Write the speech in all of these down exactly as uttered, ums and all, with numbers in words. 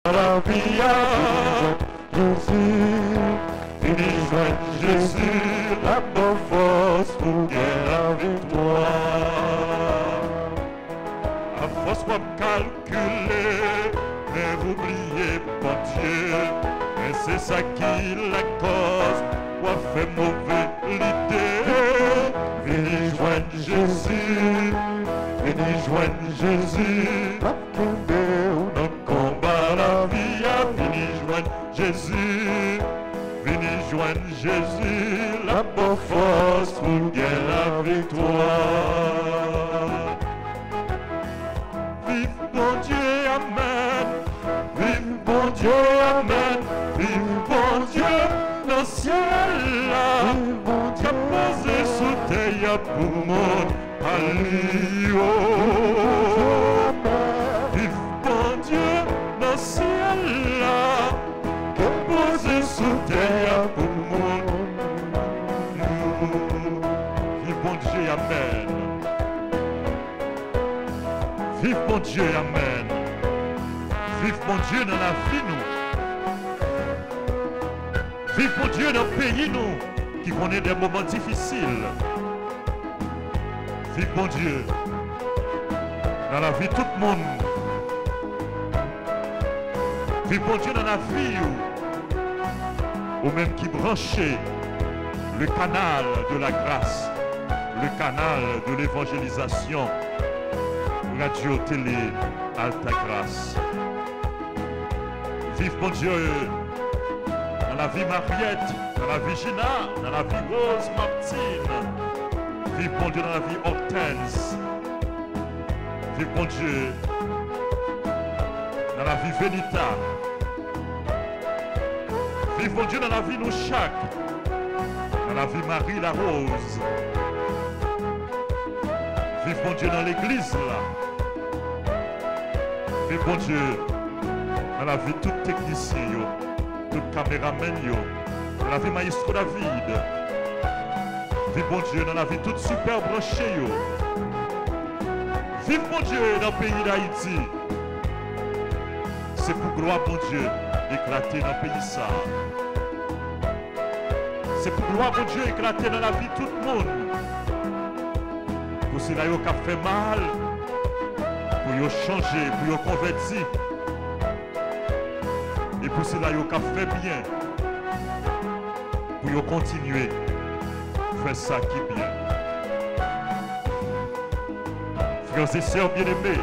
la vie à Jésus, vini joindre Jésus, la bonne force pour gagner la victoire. À force pour calculer, mais oublier pas Dieu, et c'est ça qui la cause, quoi fait mauvais l'idée. Vini joindre Jésus, vini joindre Jésus, la combat la vie a vini joindre Jésus, vini joindre Jésus, la bonne force pour gagner la victoire. Vive bon Dieu, Amen. Vive bon Dieu, Amen. Vive bon Dieu, dans le ciel là, qui a posé sous terre pour mon palio. Vive bon Dieu, dans le ciel là, qui a posé sous terre pour mon palio. Vive bon Dieu, Amen. Vive bon Dieu, Amen. Vive bon Dieu dans la vie, nous. Vive bon Dieu dans le pays, nous, qui connaît des moments difficiles. Vive bon Dieu dans la vie de tout le monde. Vive bon Dieu dans la vie, ou même qui branchait le canal de la grâce, le canal de l'évangélisation. Radio, télé, Alta Grâce. Vive bon Dieu dans la vie Mariette, dans la vie Gina, dans la vie Rose Martine. Vive bon Dieu dans la vie Hortense. Vive bon Dieu dans la vie Venita. Vive bon Dieu dans la vie nous chaque. Dans la vie Marie la Rose. Vive bon Dieu dans l'église là. Vive bon Dieu dans la vie de tout technicien, tout caméraman, dans la vie maestro David. Vive bon Dieu dans la vie toute super branchée. Vive bon Dieu dans le pays d'Haïti. C'est pour gloire bon Dieu éclater dans le pays ça. C'est pour gloire bon Dieu éclater dans la vie de tout le monde. Pour cela, il a fait mal, pour y changer, pour y convertir. Et pour cela, il a fait bien, pour y continuer à faire ça qui est bien. Frères et sœurs bien-aimés,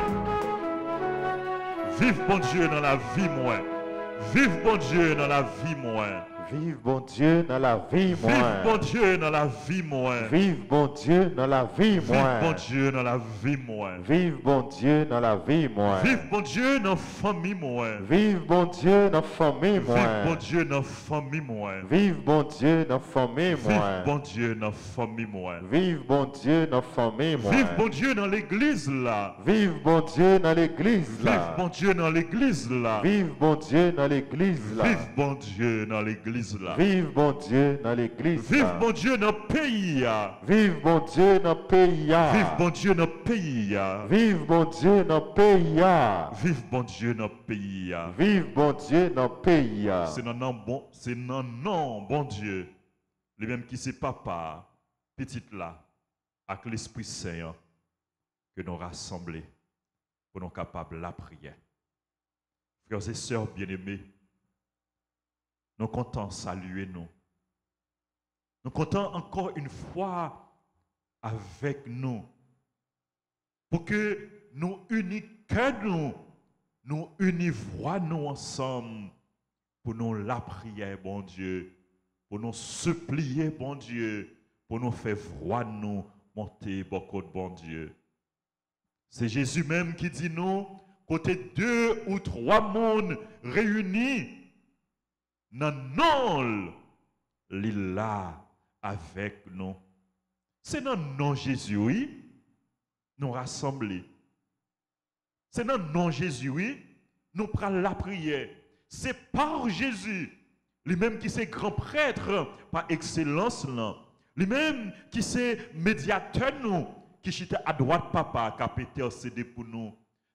vive bon Dieu dans la vie moi. Vive bon Dieu dans la vie moi. Vive bon Dieu dans la vie moi. Vive bon Dieu dans la vie moi. Vive bon Dieu dans la vie moi. Vive bon Dieu dans la vie moi. Vive bon Dieu dans la vie moi. Vive bon Dieu dans la famille moi. Vive bon Dieu dans la famille moi. Vive bon Dieu dans la famille moi. Vive bon Dieu dans la famille moi. Vive bon Dieu dans la famille moi. Vive bon Dieu dans la famille moi. Vive bon Dieu dans l'église là. Vive bon Dieu dans l'église là. Vive bon Dieu dans l'église là. Vive bon Dieu dans l'église là. Vive bon Dieu dans l'église là. Vive bon Dieu dans l'église. Vive bon Dieu dans le pays. Vive bon Dieu dans le pays. Vive bon Dieu dans le pays. Vive bon Dieu dans le pays. Vive bon Dieu dans le pays. Vive bon Dieu dans le pays. C'est non non bon, c'est non non bon Dieu. Les mêmes qui c'est papa, petite là, avec l'Esprit Saint que nous rassemblons pour nous capables de la prière. Frères et sœurs bien-aimés, nous comptons saluer nous. Nous comptons encore une fois avec nous pour que nous unis que nous, nous univons nous ensemble pour nous la prière, bon Dieu, pour nous supplier, bon Dieu, pour nous faire voir nous monter beaucoup de bon Dieu. C'est Jésus même qui dit nous, côté deux ou trois mondes réunis, non, non, il là avec nous. C'est dans le nom de Jésus, oui, nous rassembler. C'est dans le nom de Jésus, oui, nous prenons la prière. C'est par Jésus, lui-même qui est grand prêtre par excellence, lui-même qui est médiateur, nous, qui chita à droite, papa, qui a intercédé pour nous.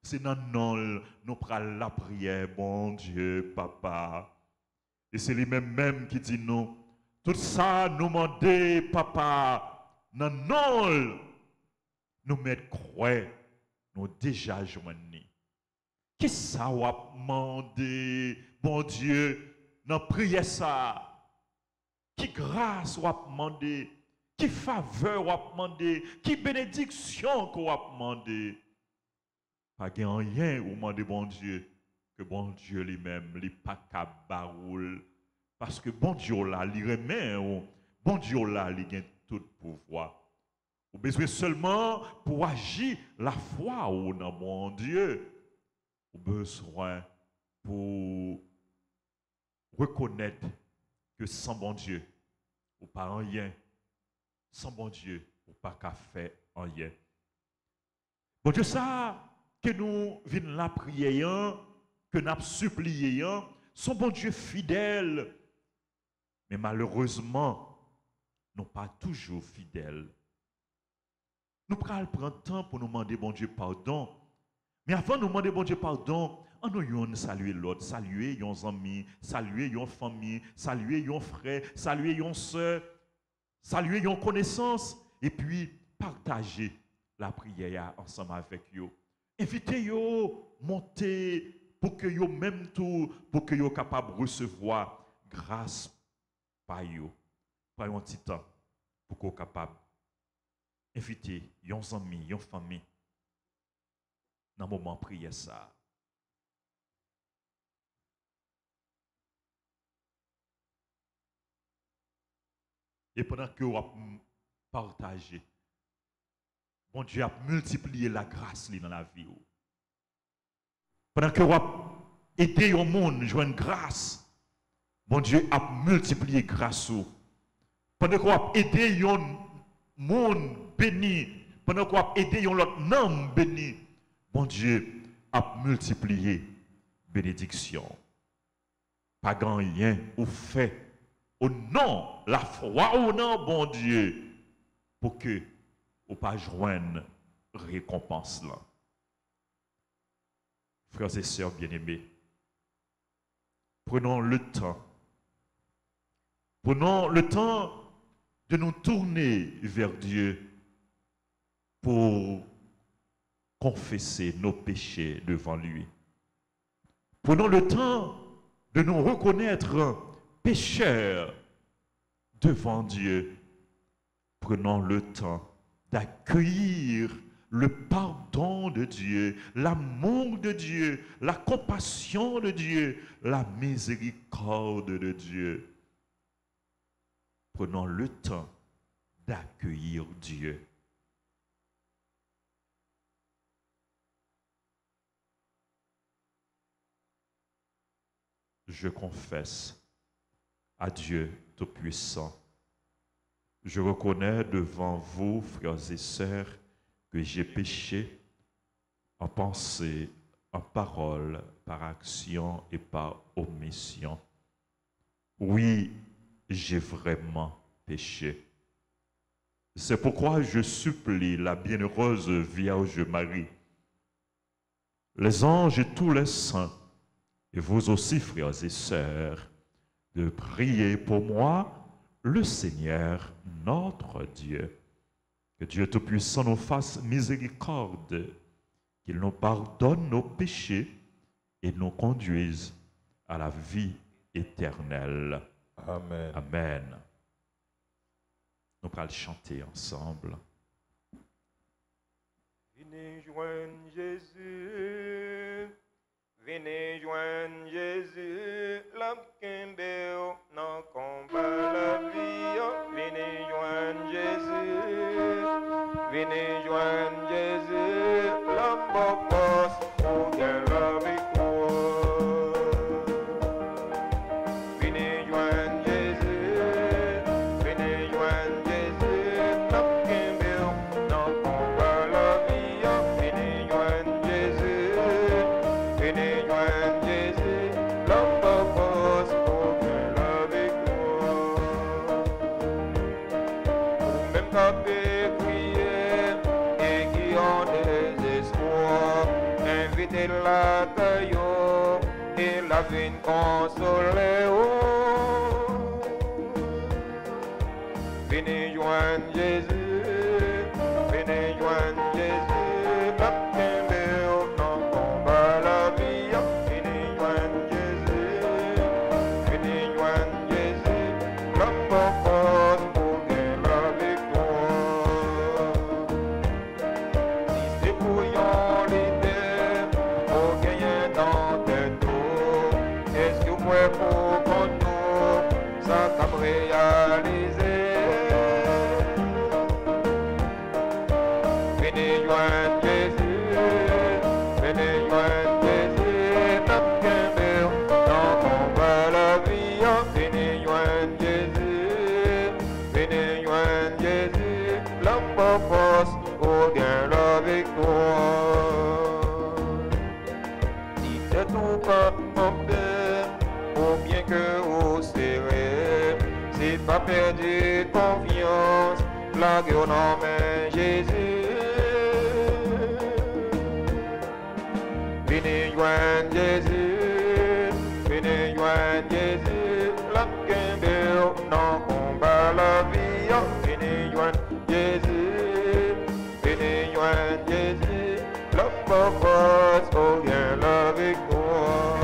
C'est dans non, nous prenons la prière, bon Dieu, papa. Et c'est lui-même même qui dit nous, tout ça nous demander, papa, non, non, nous mettre croix, nous déjà joignés. Qui ça va demander, bon Dieu, dans prière ça? Qui grâce va demander? Qui faveur va demander? Qui bénédiction qu'on va demander? Pas rien ou demander bon Dieu que bon Dieu lui-même n'est pas cabaroul parce que bon Dieu là il remet bon Dieu là il a tout pouvoir. Vous avez besoin seulement pour agir la foi ou dans bon Dieu. Vous avez besoin pour reconnaître que sans bon Dieu ou pas rien, sans bon Dieu ou pas qu'à faire rien. Bon Dieu ça que nous venons la prier, que nous supplié, son bon Dieu fidèle. Mais malheureusement, nous ne sommes pas toujours fidèles. Nous prenons le temps pour nous demander bon Dieu pardon. Mais avant de nous demander bon Dieu pardon, on nous saluer l'autre, saluer nos amis, saluer nos familles, saluer nos frères, saluer nos soeurs, saluer nos connaissances, et puis partager la prière ensemble avec eux. Invitez-yo, montez pour que yo même tout, pour que yo capable de recevoir grâce par yo. Prenons un petit temps pour que yo capable inviter yon amis, yon famille dans le moment de prière ça. Et pendant que vous partagez, bon Dieu a multiplié la grâce dans la vie. Pendant que vous aidez le monde à jouer une grâce, bon Dieu a multiplié la grâce. Pendant que vous aidez le monde béni, pendant que vous aidez l'autre nom béni, bon Dieu a multiplié la bénédiction. Pas rien ou fait au nom, la foi au nom, bon Dieu, pour que ou pas joindre récompense là. Frères et sœurs bien-aimés, prenons le temps, prenons le temps de nous tourner vers Dieu pour confesser nos péchés devant lui. Prenons le temps de nous reconnaître pécheurs devant Dieu. Prenons le temps d'accueillir le pardon de Dieu, l'amour de Dieu, la compassion de Dieu, la miséricorde de Dieu. Prenons le temps d'accueillir Dieu. Je confesse à Dieu Tout-Puissant. Je reconnais devant vous, frères et sœurs, que j'ai péché en pensée, en parole, par action et par omission. Oui, j'ai vraiment péché. C'est pourquoi je supplie la bienheureuse Vierge Marie, les anges et tous les saints, et vous aussi, frères et sœurs, de prier pour moi, le Seigneur, notre Dieu. Que Dieu Tout-Puissant nous fasse miséricorde, qu'il nous pardonne nos péchés et nous conduise à la vie éternelle. Amen. Amen. Nous allons chanter ensemble. Venez joindre Jésus, venez joindre Jésus, l'abkembeo dans combat la vie. Venez joindre Jésus, venez joindre Jésus, l'abopos pour gagner la victoire. Venez joindre Jésus, venez joindre Jésus, l'abkembeo dans combat la vie. Venez joindre Jésus, venez joindre Jésus, l'abopos. vin consoler, oh. Venez joindre Jésus, venez joindre Jésus, la kembe non combat la vie, venez joindre Jésus, venez joindre Jésus, la force pour gagner la victoire. Si c'est pour yon l'idée, pour gagner dans tes dos, est-ce que vous pouvez pour contre nous, ça t'a réalisé? Venez joindre Jésus, venez joindre Jésus, notre cœur dans combat la vie. Venez joindre Jésus, venez joindre Jésus, l'homme force au gain la victoire. Si c'est tout pas bien, ou bien que vous serrez, c'est pas perdu confiance, la gueule en main Jésus. Venez joindre Jésus, venez joindre Jésus, la kembe non combat la vie. Venez joindre Jésus, venez joindre Jésus, la force au gain la victoire.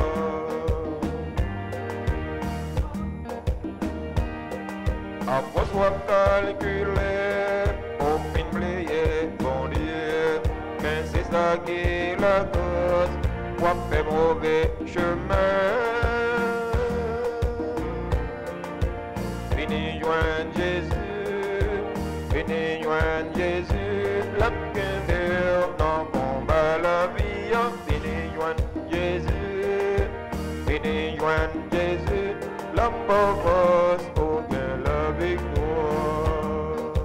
Après soit calculé, au fin plié, bon Dieu, mais c'est ça qui est la cause, quoi fait mauvais chemin. Venez joindre Jésus, venez joindre Jésus, la kembe non combat la vie. Venez joindre Jésus, venez joindre Jésus, la force au gain la victoire.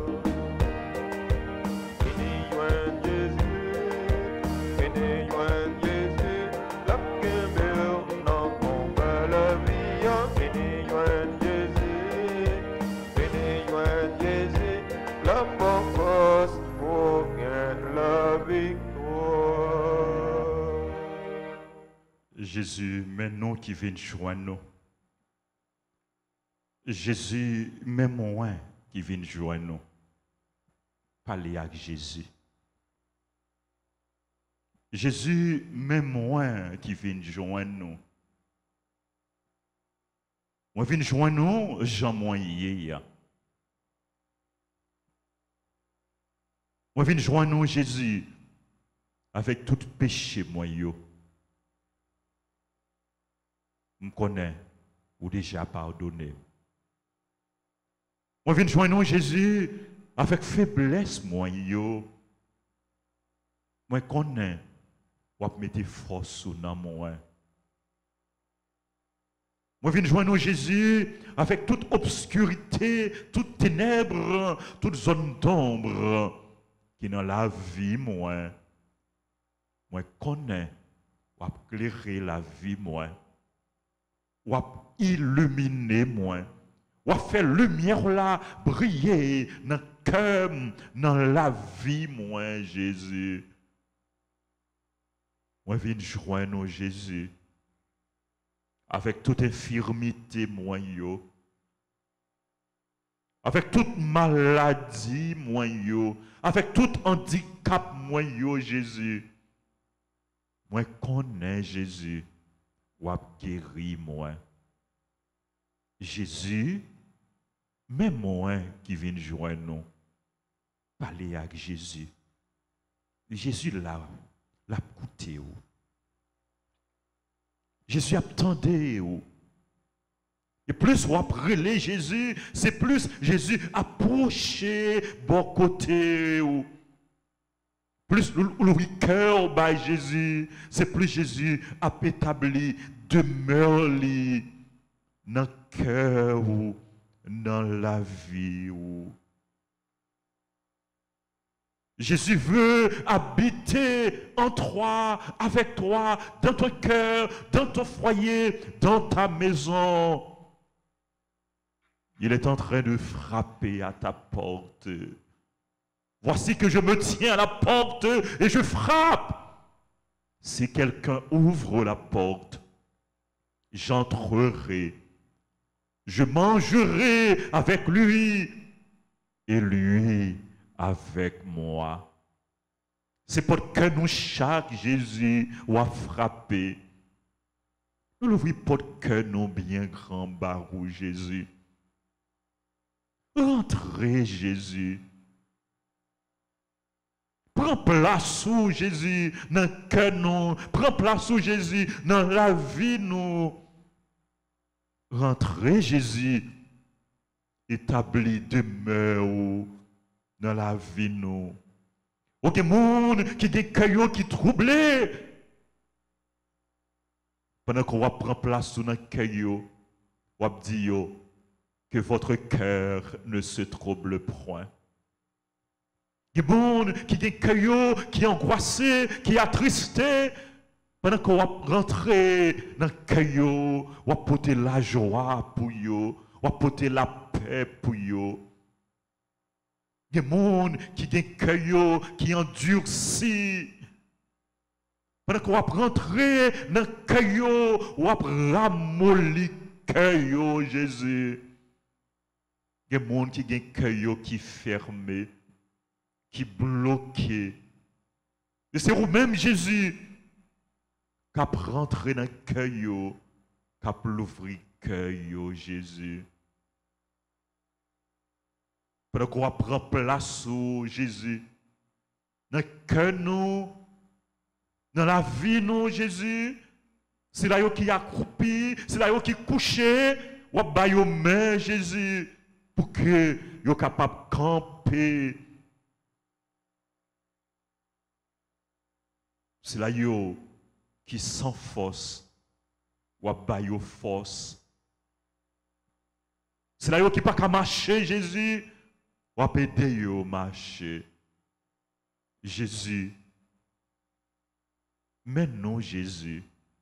Venez joindre Jésus, venez joindre Jésus, la kembe non combat la vie. Venez joindre Jésus, venez joindre Jésus, la force au gain la victoire. Jésus, mais nous qui viennent joindre nous. Jésus, mais moi qui viennent joindre nous. Parlez avec Jésus. Jésus, mais moi qui viennent joindre nous. Moi viens joindre nous, Jean moyen. Moi viens joindre nous, Jésus, avec tout péché moyen. Je connais ou déjà pardonné. Moi viens joindre nous, Jésus, avec faiblesse moyen. Moi connais ou mettre force sous dans moi. Moi viens joindre nous, Jésus, avec toute obscurité, toute ténèbre, toute zone d'ombre qui est dans la vie moi. Moi connais ou éclairer la vie moi. Ou illuminer moi. Ou faire lumière là briller dans le cœur, dans la vie moi, Jésus. Moi viens joindre nous, Jésus, avec toute infirmité moi yo, avec toute maladie moi yo, avec tout handicap moi yo, Jésus. Moi connais Jésus, ou a guéri moi. Jésus, même moi qui vient joindre nous, parler avec Jésus. Jésus là, l'a écouté. Jésus attendait. Et plus on apprelait Jésus, c'est plus Jésus approché bon côté. Plus le cœur by Jésus, c'est plus Jésus a établi demeure dans le cœur ou dans la vie. Jésus veut habiter en toi, avec toi, dans ton cœur, dans ton foyer, dans ta maison. Il est en train de frapper à ta porte. Voici que je me tiens à la porte et je frappe. Si quelqu'un ouvre la porte, j'entrerai, je mangerai avec lui et lui avec moi. C'est pour que nous, chaque Jésus, a frappé. Nous l'ouvrons pour que nous, bien grand barou Jésus. Rentrez, Jésus. Prends place sous Jésus dans le cœur nous. Prends place sous Jésus dans la vie nous. Rentrez, Jésus. Établis demeure dans la vie nous. Aucun monde qui a des cœurs qui troublé. Pendant qu'on va prendre place sous notre cœur, on va dire que votre cœur ne se trouble point. Il y a des gens qui ont des cœurs qui sont angoissés, qui sont attristés. Pendant qu'on va rentrer dans le cœur, on va porter la joie pour eux, on va porter la paix pour eux. Il y a des gens qui ont des cœurs qui endurcis. Pendant qu'on va rentrer dans le cœur, on va ramollir le cœur, Jésus. Il y a des gens qui ont des cœurs qui fermés, qui bloqués. Et c'est vous-même, Jésus, qui a rentré dans le cœur, qui a l'ouvrir le cœur, Jésus. Pendant qu'on va prendre place sur Jésus, dans le cœur, nous, dans la vie, nous, Jésus, c'est là qui accroupi, c'est là qui couché, ou ba yo main, Jésus, pour que yo capable de camper. C'est là yo qui sans force, ou ba yo force. C'est là yo qui pas qu'à marcher, Jésus, ou aider yo marcher. Jésus, mais non, Jésus.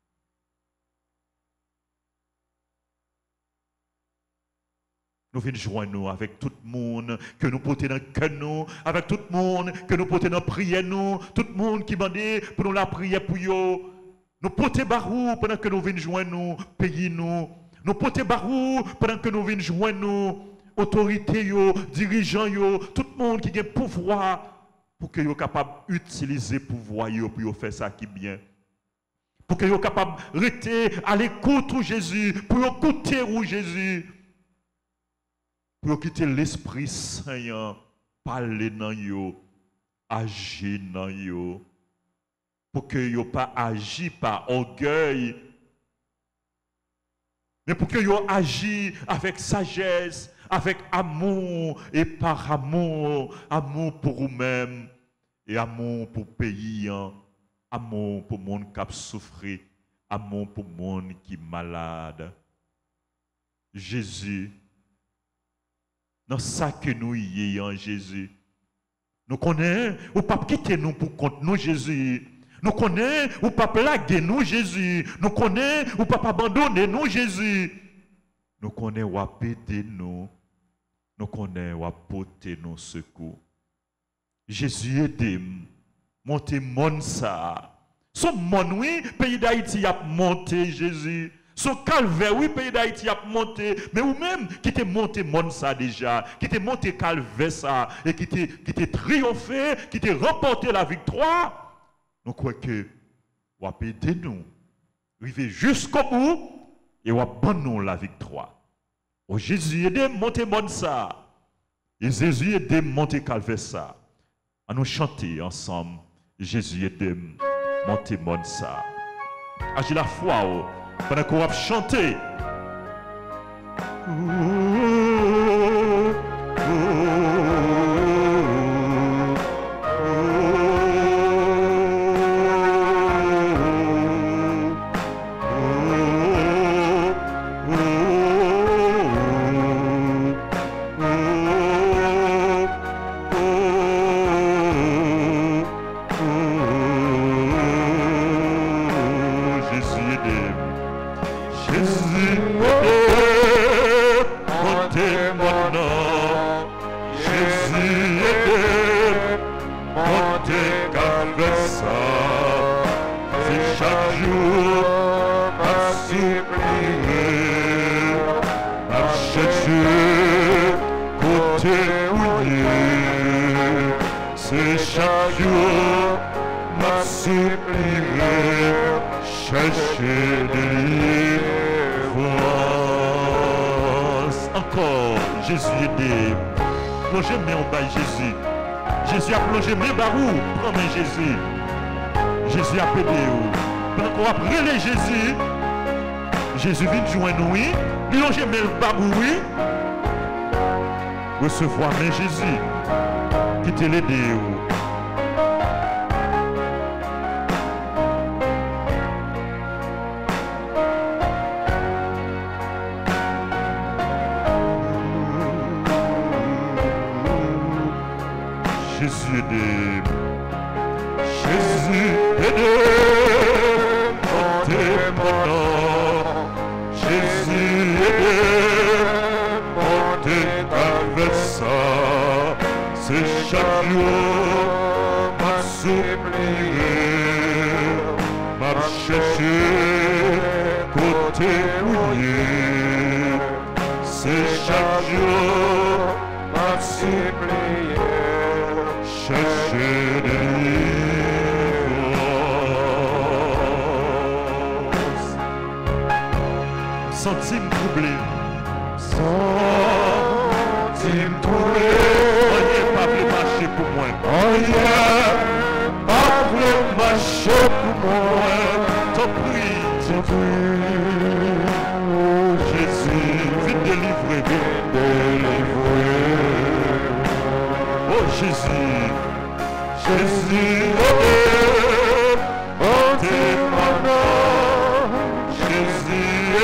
Nous venons joindre avec tout le monde que nous portons dans le cœur, nous, avec tout le monde que nous portons dans la prière, nous, tout le monde qui m'a dit pour nous la prière pour eux. Nous portons barou pendant que nous venons joindre nous, pays nous. Nous portons barou pendant que nous venons joindre nous, autorités, dirigeants, tout le monde qui a le pouvoir pour que vous soyez capable d'utiliser le pouvoir pour faire ça qui est bien. Pour que vous soyez capable de rester à l'écoute de Jésus, pour écouter où Jésus. Pour quitter l'Esprit Saint, parler dans vous, agir dans vous. Pour que vous ne pas agi par orgueil, mais pour que vous agissez avec sagesse, avec amour et par amour, amour pour vous-même et amour pour le pays, amour pour le monde qui a souffert, amour pour le monde qui est malade. Jésus, dans ça que nous y en Jésus, nous connaissons, ou pas quitter nous pour compte nous Jésus. Nous connaissons, ou pas plaguer nous Jésus. Nous connaissons, ou pas abandonner nous Jésus. Nous connaissons, ou aider nous. Nous connaissons, ou apporter nos secours. Jésus aide-moi, monter mon ça. Son mon oui, pays d'Haïti a monté Jésus. Son calvaire, oui, pays d'Haïti a monté. Mais vous-même, qui t'es monté mon ça déjà, qui t'es monté calvaire ça, et qui t'es qui t'es triomphé, qui t'es remporté la victoire. Nous croyons que vous avez aidé nous, arriver jusqu'au bout, et vous abandonnez la victoire. Oh, Jésus aide monter mon ça. Et Jésus aide monter calvaire ça. À nous chanter ensemble. Jésus aide monter mon ça. Agis la foi, oh, pendant qu'on va chanter. Chaque jour, ma supplication. c'est chaque jour, m'a supplié, chercher délivrance. Encore, Jésus aidé. Plongez mes en bas Jésus. Jésus a plongé mes barou. Prends mes Jésus. Jésus a pédé. Encore après les Jésus. Jésus vient joindre nous. Plongez mes barou. Recevoir mes Jésus. Quittez les deux. Jésus aidé, Jésus aidé, montez mon nom. Jésus aidé, montez avec ça. C'est chaque jour, m'a supplié, m'a cherché, côté mouillé. C'est chaque jour, m'a supplié. Chercher délivrance. Sentime troublé. Sentime troublé. Rien pas voulu marcher pour moi. Rien pas voulu marcher pour moi. T'en prie, t'en prie. Oh Jésus, vite délivrer, vite délivrer. Oh Jésus. Jésus, montez mon nom. Jésus,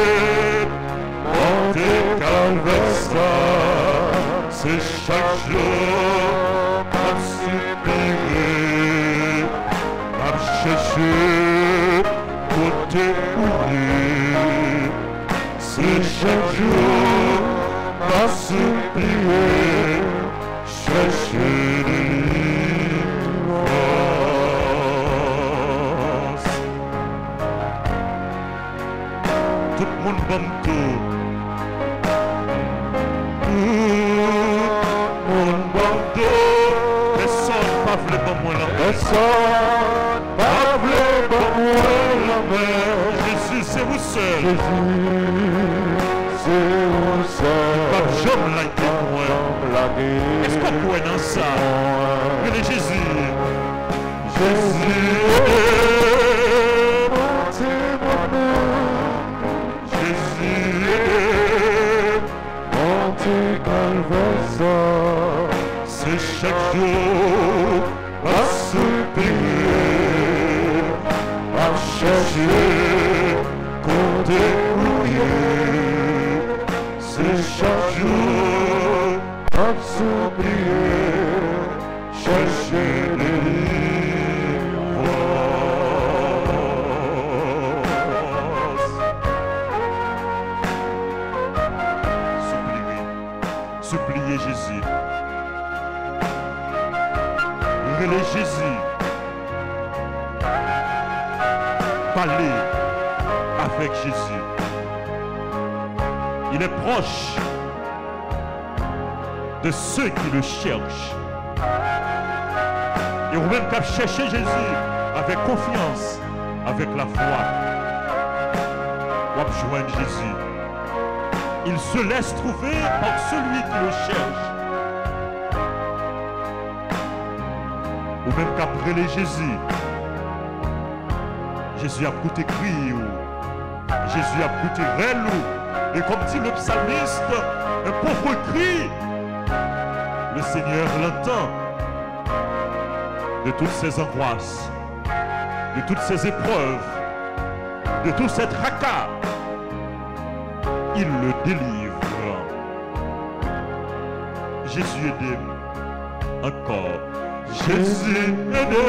montez calvaire. C'est chaque jour m'a supplié, m'a cherché, côté mouillé. C'est chaque jour m'a supplié, chercher délivrance. Tout le monde bon tout. Tout le monde bon tout. Personne pas voulu bon moi la main. Personne pas voulu bon moi la main. Jésus c'est vous seul. Jésus c'est vous seul. Pas jamais la témoin. Est-ce qu'on pourrait dans ça? Mais les Jésus. Jésus. C'est chaque jour à supplier, à chercher, compter oublier. C'est chaque jour à supplier, chercher délivrance. Supplier, supplier Jésus. Relais Jésus, parler avec Jésus. Il est proche de ceux qui le cherchent. Et vous-même qu'à chercher Jésus avec confiance, avec la foi, pour joindre Jésus. Il se laisse trouver par celui qui le cherche. Ou même qu'après les Jésus, Jésus a coûté cri, Jésus a coûté relou. Et comme dit le psalmiste, un pauvre cri, le Seigneur l'entend de toutes ses angoisses, de toutes ses épreuves, de tout cet tracas. Il le délivre. Jésus aide encore. Jésus aide.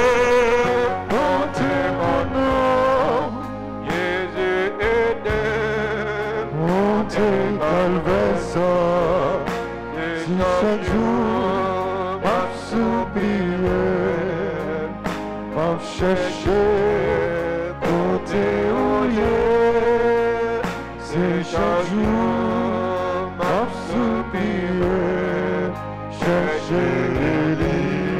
Montez mon nom. Jésus aide. Montez calvaire. Si chaque jour m'a supplié, m'a cherché, côté ouillé. C'est chaque jour m'a supplié, chercher les livres.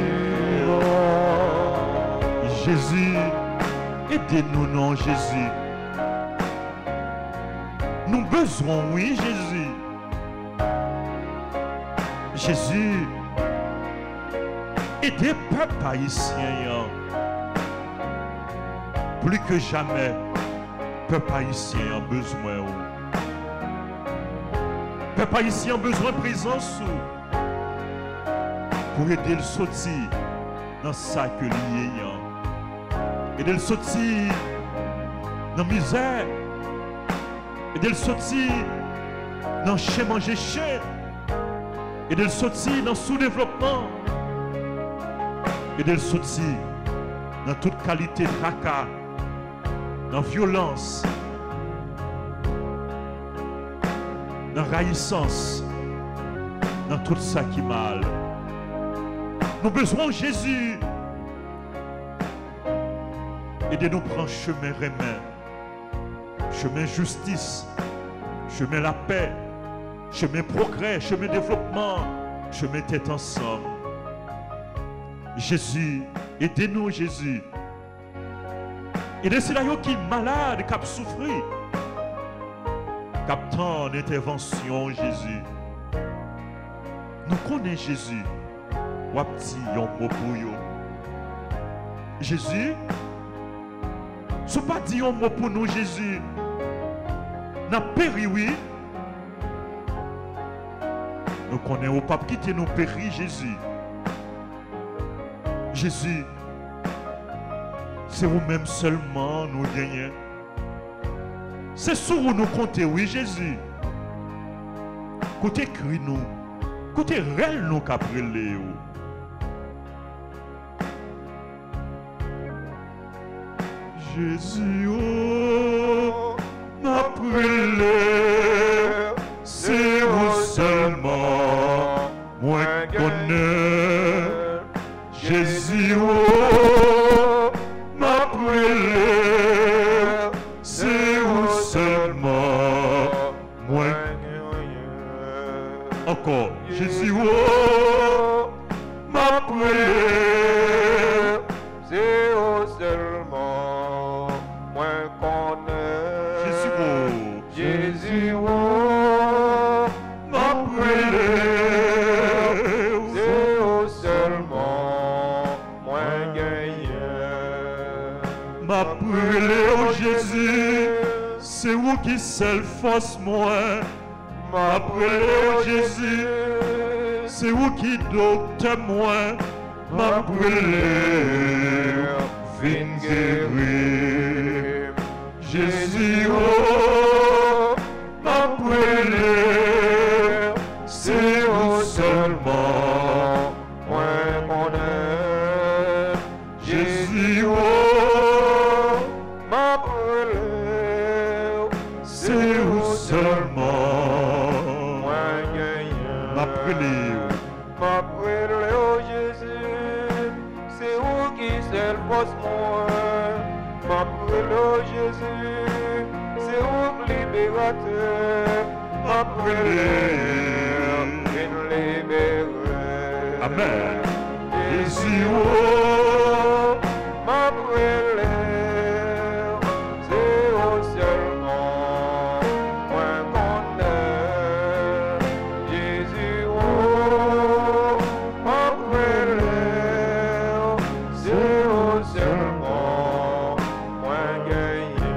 aidez-nous, non, Jésus. Nous besoin, oui, Jésus. Jésus, aidez peuple haïtien. Plus que jamais, peuple haïtien a besoin. Peuple haïtien a besoin de présence pour aider le sortir dans ça que lié. Aider le sortir dans la misère. Aider le sortir dans le chien manger chien. Aider le sortir dans le sous-développement. Aider le sortir dans toute qualité de tracas, dans la violence, dans la raïssance, dans tout ça qui est mal. Nous avons besoin de Jésus. Aidez-nous prendre chemin remin, chemin justice, chemin la paix, chemin progrès, chemin développement, chemin tête ensemble. Jésus, aidez-nous, Jésus. Aidez ceux qui sont malades, qui souffrent. Captant en intervention, Jésus. Nous connaissons Jésus. Wapti yon mot pour yo. Jésus, ce n'est pas dit un mot pour nous, Jésus. N'a péri, oui. Nous connaissons au pape qui nous péri, Jésus. Jésus, c'est vous-même seulement nous gagnons. C'est sur vous nous comptez, oui, Jésus. Côté cri nous, côté réel nous qu'après les. Jésus, oh, m'a brûlé, c'est vous seulement, moi connais. Jésus, oh, m'a brûlé, c'est vous seulement, moi. Encore, Jésus, oh, m'a brûlé, c'est vous seulement, moi connais. Jésus, oh, Jésus, oh, m'a brûlé, c'est vous seulement, moi gagné. m'a brûlé, oh Jésus, c'est vous qui seul force moi. M'a brûlé, oh Jésus, c'est vous qui docte moi. M'a brûlé, vin guérir. Jésus, oh, m'a brûlé, c'est vous seulement, moi connais. Jésus, oh, m'a brûlé, c'est vous seulement, moi gagné. m'a brûlé, M'a brûlé, oh Jésus, c'est vous qui seul force moi. M'a brûlé, oh Jésus, c'est vous libérateur. M'a brûlé, une libérée. Amen. Jésus, oh, m'a brûlé, c'est vous seulement, moi connais. Jésus, oh, m'a brûlé, c'est vous seulement, moi gagné.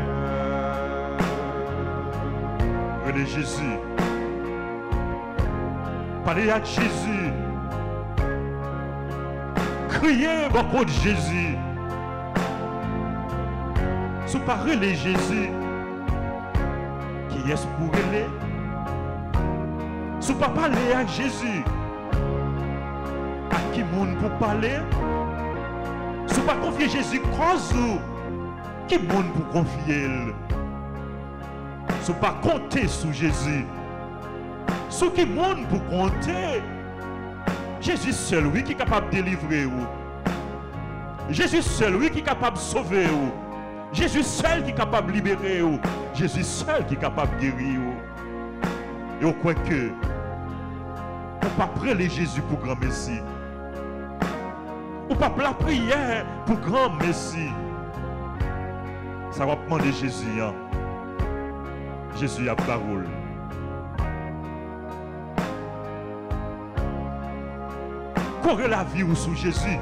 Venez Jésus. Parlez à Jésus. Criez beaucoup de Jésus. Si vous parlez de Jésus, qui est-ce pour aller? Si vous parlez à Jésus, à qui monde pour parler? Si vous ne confiez Jésus, cause qui monde pour confier? Si vous ne comptez sur Jésus, sur qui monde pour compter? Jésus seul, oui, qui est capable de délivrer vous. Jésus seul, oui, qui est capable de sauver vous. Jésus seul qui est capable de libérer vous. Jésus seul qui est capable de guérir vous. Et on croit que on ne peut pas prier Jésus pour grand Messie. On ne peut pas la prière pour grand Messie. Ça va demander Jésus. Hein. Jésus a parole. Correz la vie ou sous Jésus.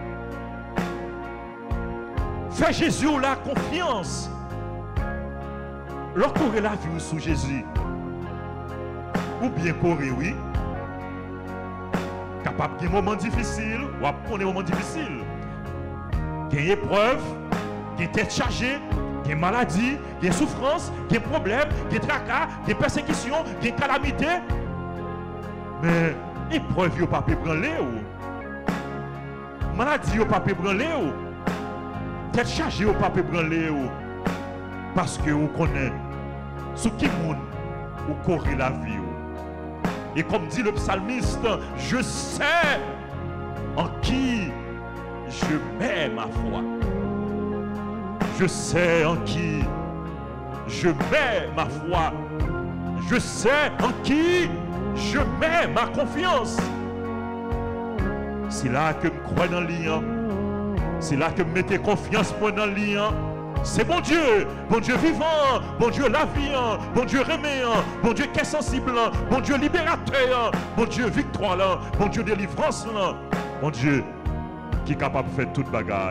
Fais Jésus ou la confiance. Lorsqu'on correz la vie ou sous Jésus. Ou bien courir, oui. Capable de moments difficiles, ou à prendre des moments difficiles. Il y a une épreuve, il y a une tête chargée, il y a une maladie, il y a une souffrance, il y a un problème, il y a un tracas, il y a une persécution, il y a une calamité. Mais l'épreuve, il n'y a pas pu prendre. Maladie, il n'y a pas pu prendre. Tête chargée, il n'y a pas pu prendre. Parce que vous connaissez ce qui monde ou courir la vie. Et comme dit le psalmiste, je sais en qui je mets ma foi. Je sais en qui je mets ma foi. Je sais en qui je mets ma confiance. C'est là que je crois dans le lien. C'est là que je mets confiance moi dans le lien. C'est bon Dieu, bon Dieu vivant, bon Dieu la vie, bon Dieu reméant, bon Dieu qui est sensible, bon Dieu libérateur, bon Dieu victoire, bon Dieu délivrance, bon Dieu qui est capable de faire toute bagaille.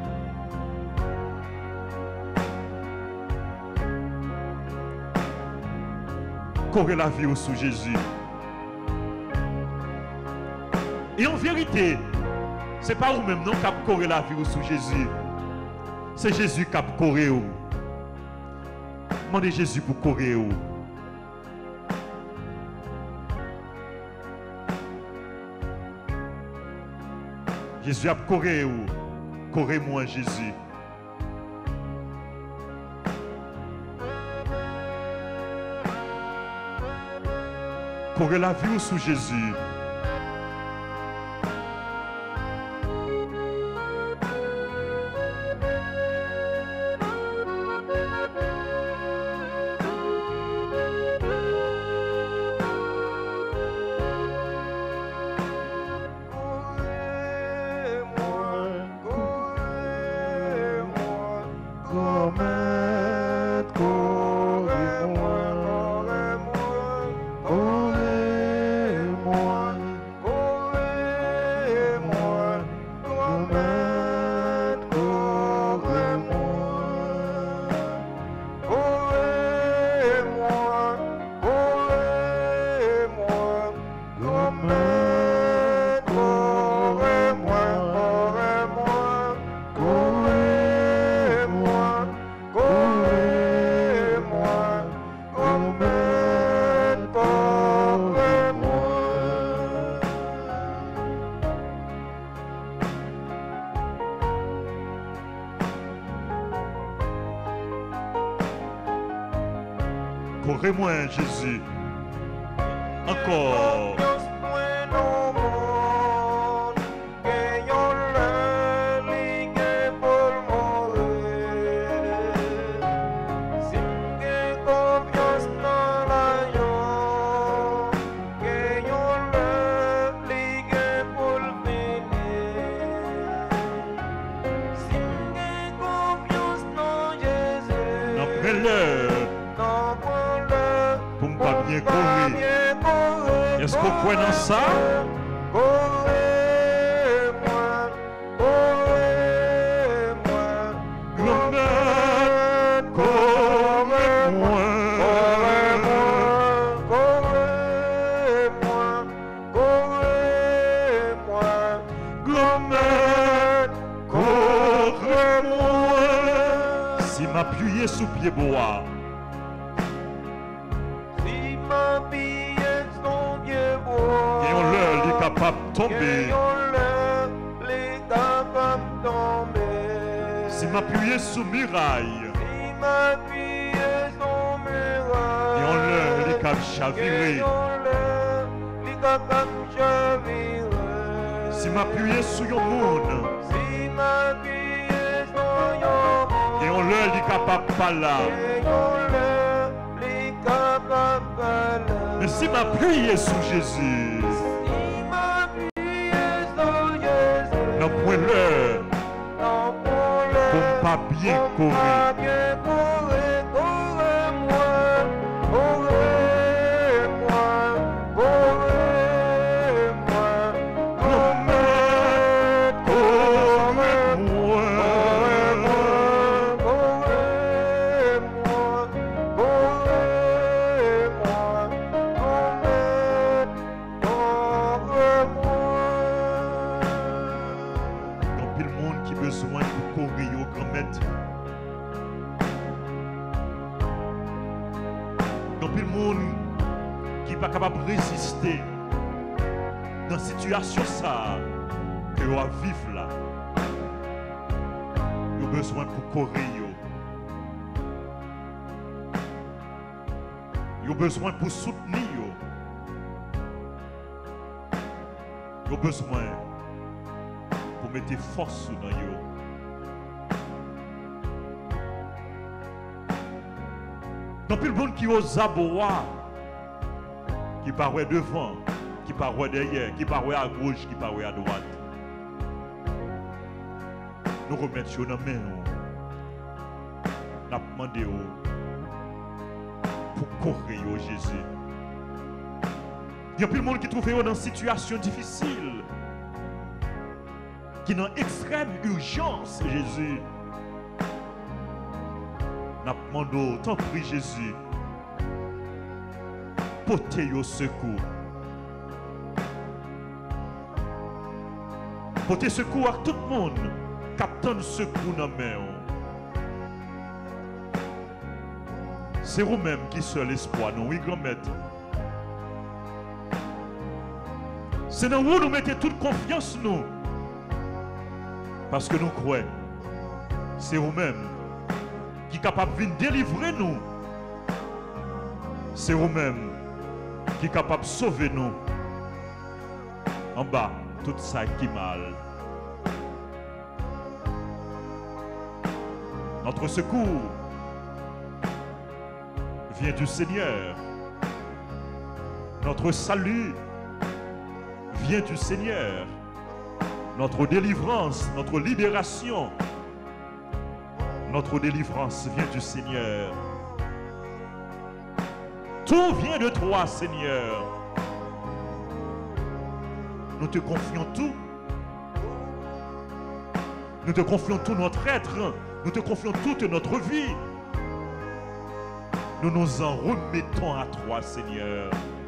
Correz la vie sous Jésus. Et en vérité, ce n'est pas vous-même non qui correz la vie sous Jésus. C'est Jésus qui a couru. Demandez Jésus pour courir. Jésus a couru. Courez-moi, Jésus. Courez la vie sous Jésus. Courez-moi, Jésus. Encore. Est-ce qu'on croit dans ça? Si m'appuyer sous pied bois. Tomber. Si m'appuyer sous muraille, et on leur les cap chaviré. Si m'appuyer sous yon monde, et on leur les capable pas là. Mais si m'appuyer sous Jésus, non point l'heure pour m'a bien coré. Résister dans la situation ça que vous vivre là. Vous avez besoin pour courir. Vous avez besoin pour soutenir. Vous avez besoin pour mettre force dans vous. Donc, il y a des gens qui osent aboyer. Qui paraît devant, qui paraît derrière, qui paraît à gauche, qui paraît à droite. Nous remettons dans la main. Nous demandons pour courir au Jésus. Il y a plus de monde qui trouve dans une situation difficile, qui est dans extrême urgence, Jésus. Nous demandons, tant pis Jésus, portez au secours. Portez secours à tout le monde qui attend secours dans la main. C'est vous-même qui seul l'espoir, non, oui, grand-maître. C'est dans vous nous mettez toute confiance, nous. Parce que nous croyons. C'est vous-même qui est capable de délivrer nous. C'est vous-même qui est capable de sauver nous. En bas, tout ça qui est mal. Notre secours vient du Seigneur. Notre salut vient du Seigneur. Notre délivrance, notre libération, notre délivrance vient du Seigneur. Tout vient de toi, Seigneur. Nous te confions tout. Nous te confions tout notre être. Nous te confions toute notre vie. Nous nous en remettons à toi, Seigneur.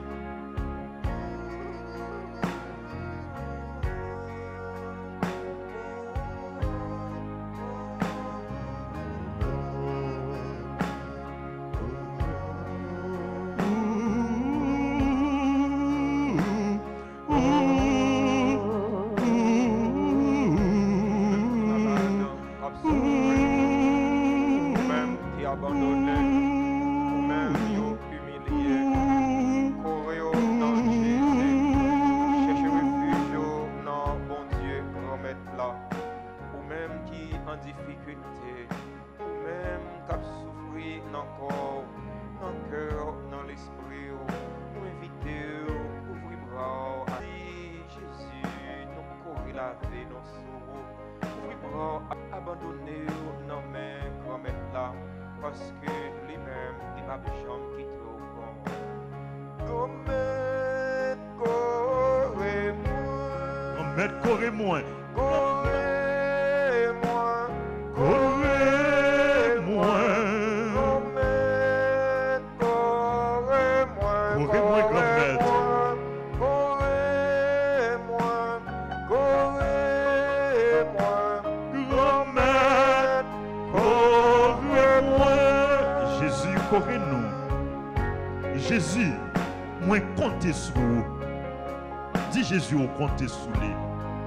Jésus, moi comptez sur vous. Dis Jésus, on compte sur lui.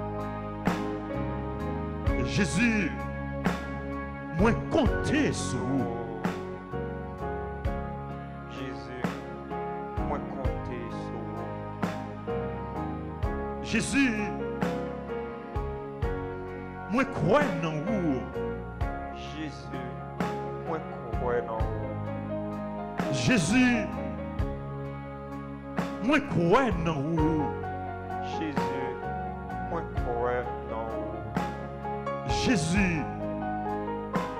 Jésus, moi comptez sur vous. Jésus, moi comptez sur vous. Jésus, moi crois dans vous. Jésus, moi crois dans vous. Jésus, moi crois dans vous. Jésus, moi crois dans vous. Jésus,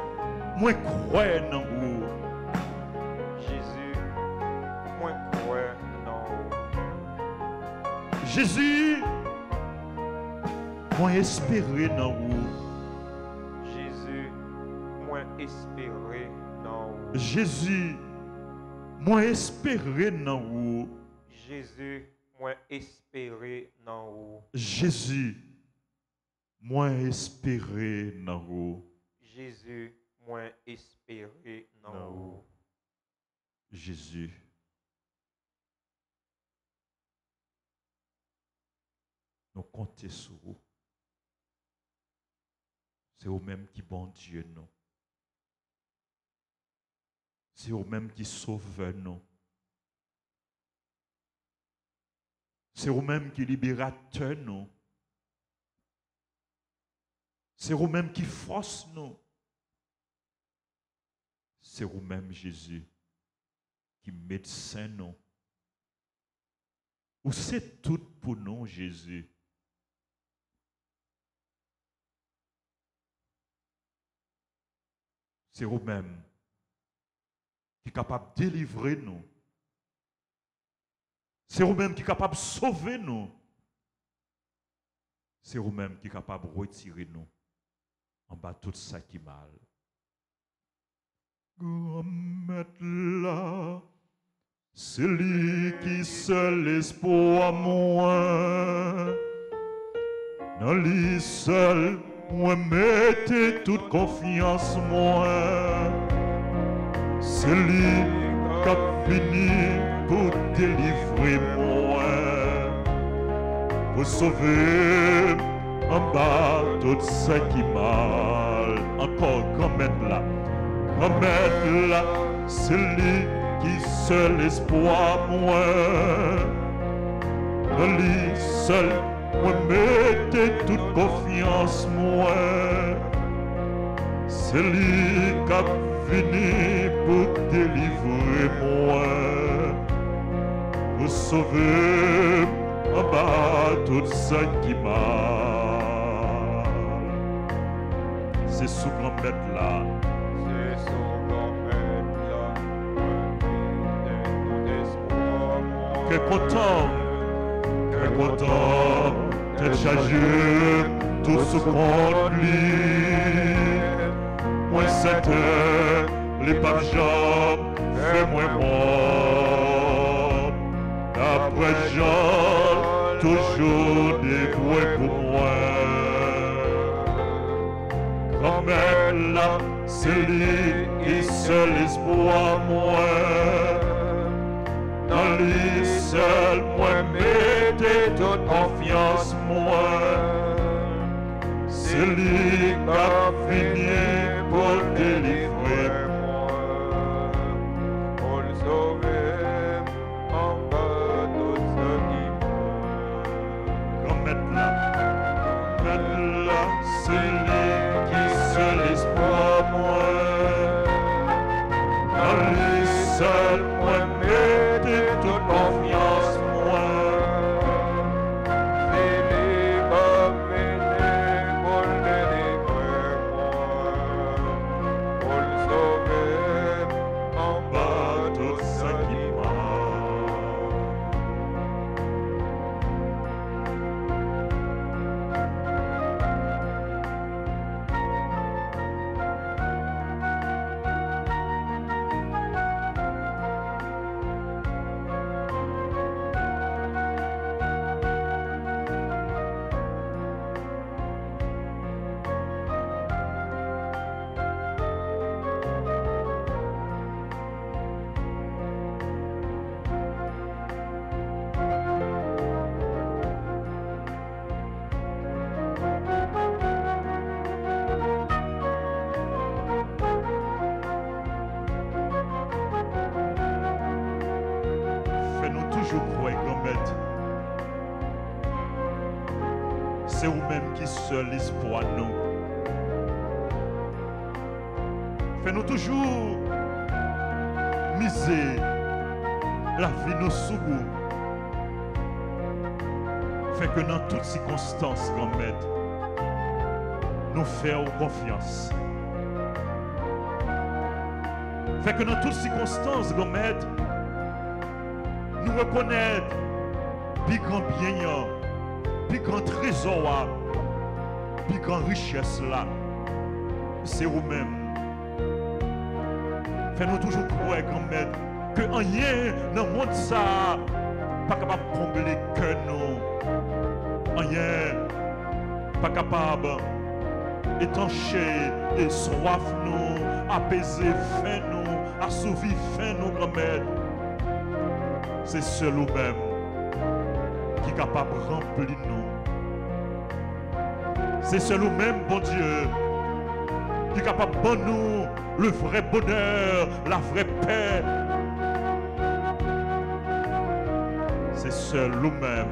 moi crois dans vous. Jésus, moi crois dans vous. Jésus, moi espérer dans vous. Jésus, moi espérer dans vous. Jésus, moi espérer dans vous. Jésus, moi espérer dans vous. Jésus, moi espérer dans vous. Jésus, moi espérer dans vous. Jésus. Nous comptons sur vous. C'est vous-même qui bon Dieu nous. C'est vous-même qui sauve nous. C'est vous-même qui libérateur nous. C'est vous-même qui force nous. C'est vous-même Jésus qui médecin nous. Ou c'est tout pour nous Jésus. C'est vous-même qui est capable de délivrer nous. C'est vous-même qui est capable de sauver nous. C'est vous-même qui est capable de retirer nous en bas de tout ça qui est mal. Grand maître là, c'est lui qui seul espoir moi. Dans lui seul, moi mettez toute confiance moi. C'est lui qui a fini pour délivrer moi, pour sauver en bas tout ce qui mal. Encore grand maître là, grand maître là, c'est lui qui seul espoir moi. Dans lui seul, moi mettez toute confiance moi. C'est lui qui a fini pour délivrer moi, pour sauver en bas tout ça qui mal. C'est sous grand maître là. C'est sous grand maître là. Que content, que content d'être chargé tout ce qu'on lit. Moi c'est les papes Jean, fais-moi moi. D'après Jean, toujours dévoué pour moi. Grand maître là, c'est lui qui seul espoir moi. Dans lui seul, moi mettez toute confiance moi. C'est lui qui a fini pour délivrer moi, pour le sauver en bas de ce qui meurt. Grand maître là, maître là, c'est lui qui seul espoir moi. Dans lui seul, moi mettez toute confiance moi. C'est lui qui a fini pour délivrer moi, pour le sauver en bas de Tout ce ça qui qui mal. Fais-nous toujours croire, grand maître. C'est vous-même qui seul espoir nous. Fais-nous toujours miser la vie nous sous vous. Fait que dans toutes circonstances, grand maître, nous faisons confiance. Fait que dans toutes circonstances, grand maître, nous reconnaître plus grand bien, plus grand trésor, plus grand richesse là, c'est vous-même. Fais-nous toujours croire, grand maître, que rien dans le monde ça pas capable de combler que nous. Rien pas capable d'étancher et soif nous, apaiser faim nous, assouvir faim nous, grand maître. C'est seul ou même qui est capable de remplir nous. C'est seul ou même, bon Dieu, qui est capable de donner nous le vrai bonheur, la vraie paix. C'est seul ou même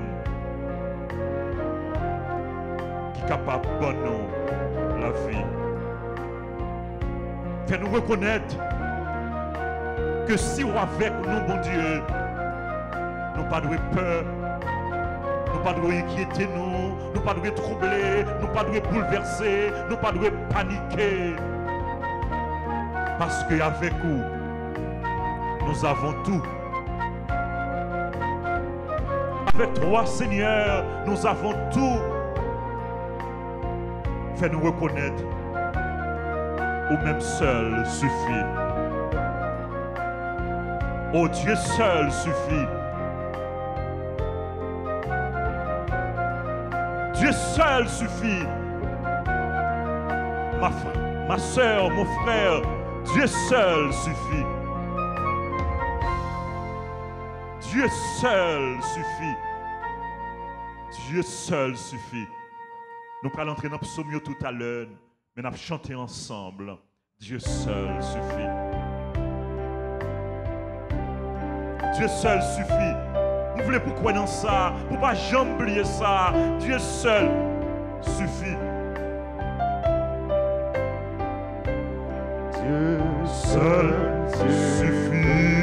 qui est capable de donner nous la vie. Fais-nous reconnaître que si on est avec nous, bon Dieu, nous pas de peur, nous pas de inquiéter nous, nous pas de troubler, nous pas de bouleverser, nous pas de paniquer. Parce qu'avec vous, nous avons tout. Avec toi, Seigneur, nous avons tout. Fais-nous reconnaître, ou même seul suffit. Oh Dieu seul suffit. Dieu seul suffit. Ma, ma soeur, mon frère, Dieu seul suffit. Dieu seul suffit. Dieu seul suffit. Nous allons entrer dans le psaume tout à l'heure, mais nous allons chanter ensemble. Dieu seul suffit. Dieu seul suffit. Nous voulons pourquoi dans ça, pour ne pas jamais oublier ça. Dieu seul suffit. Dieu Seul suffit.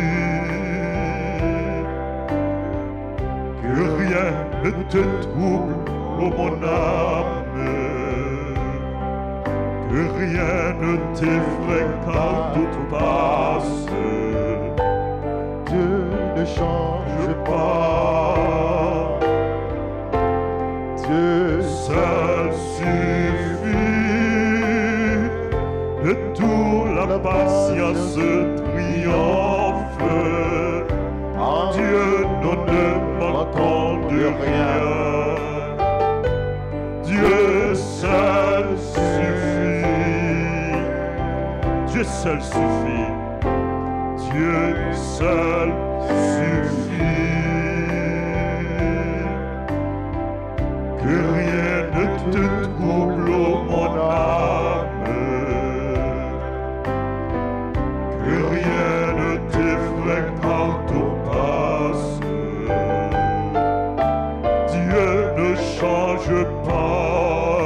Que rien ne te trouble, ô mon âme. Que rien ne t'effraie car tout passe. Dieu ne change pas. Dieu Seul suffit. Et toute la patience triomphe. en Dieu, nous ne manquons de rien. Dieu seul suffit. Dieu seul suffit. Dieu seul suffit. Que rien ne te trouble, ô mon âme. Que rien ne t'effraie car tout passe. Dieu ne change pas.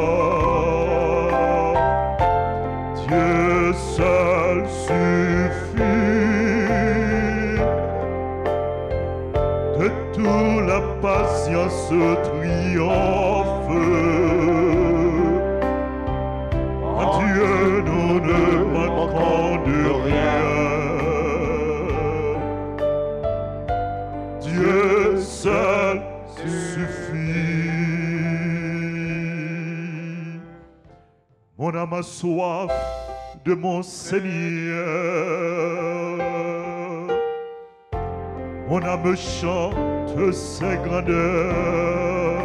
Dieu seul suffit. De toute la patience triomphe. En Dieu nous ne manquons de rien. Dieu seul suffit. Mon âme a soif de mon Seigneur. Mon âme chante ses grandeurs.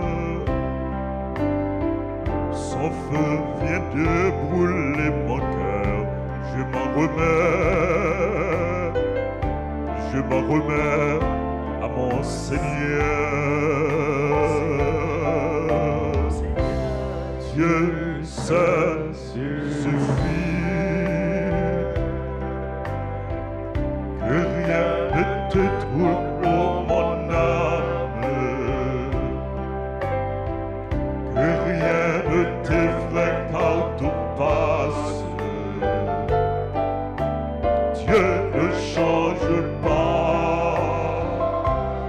Son feu vient de brûler mon cœur. Je m'en remets. Je m'en remets à mon Seigneur. Dieu seul suffit. Que rien ne te trouble, ô mon âme. Que rien ne t'effraie car tout passe. Dieu ne change pas.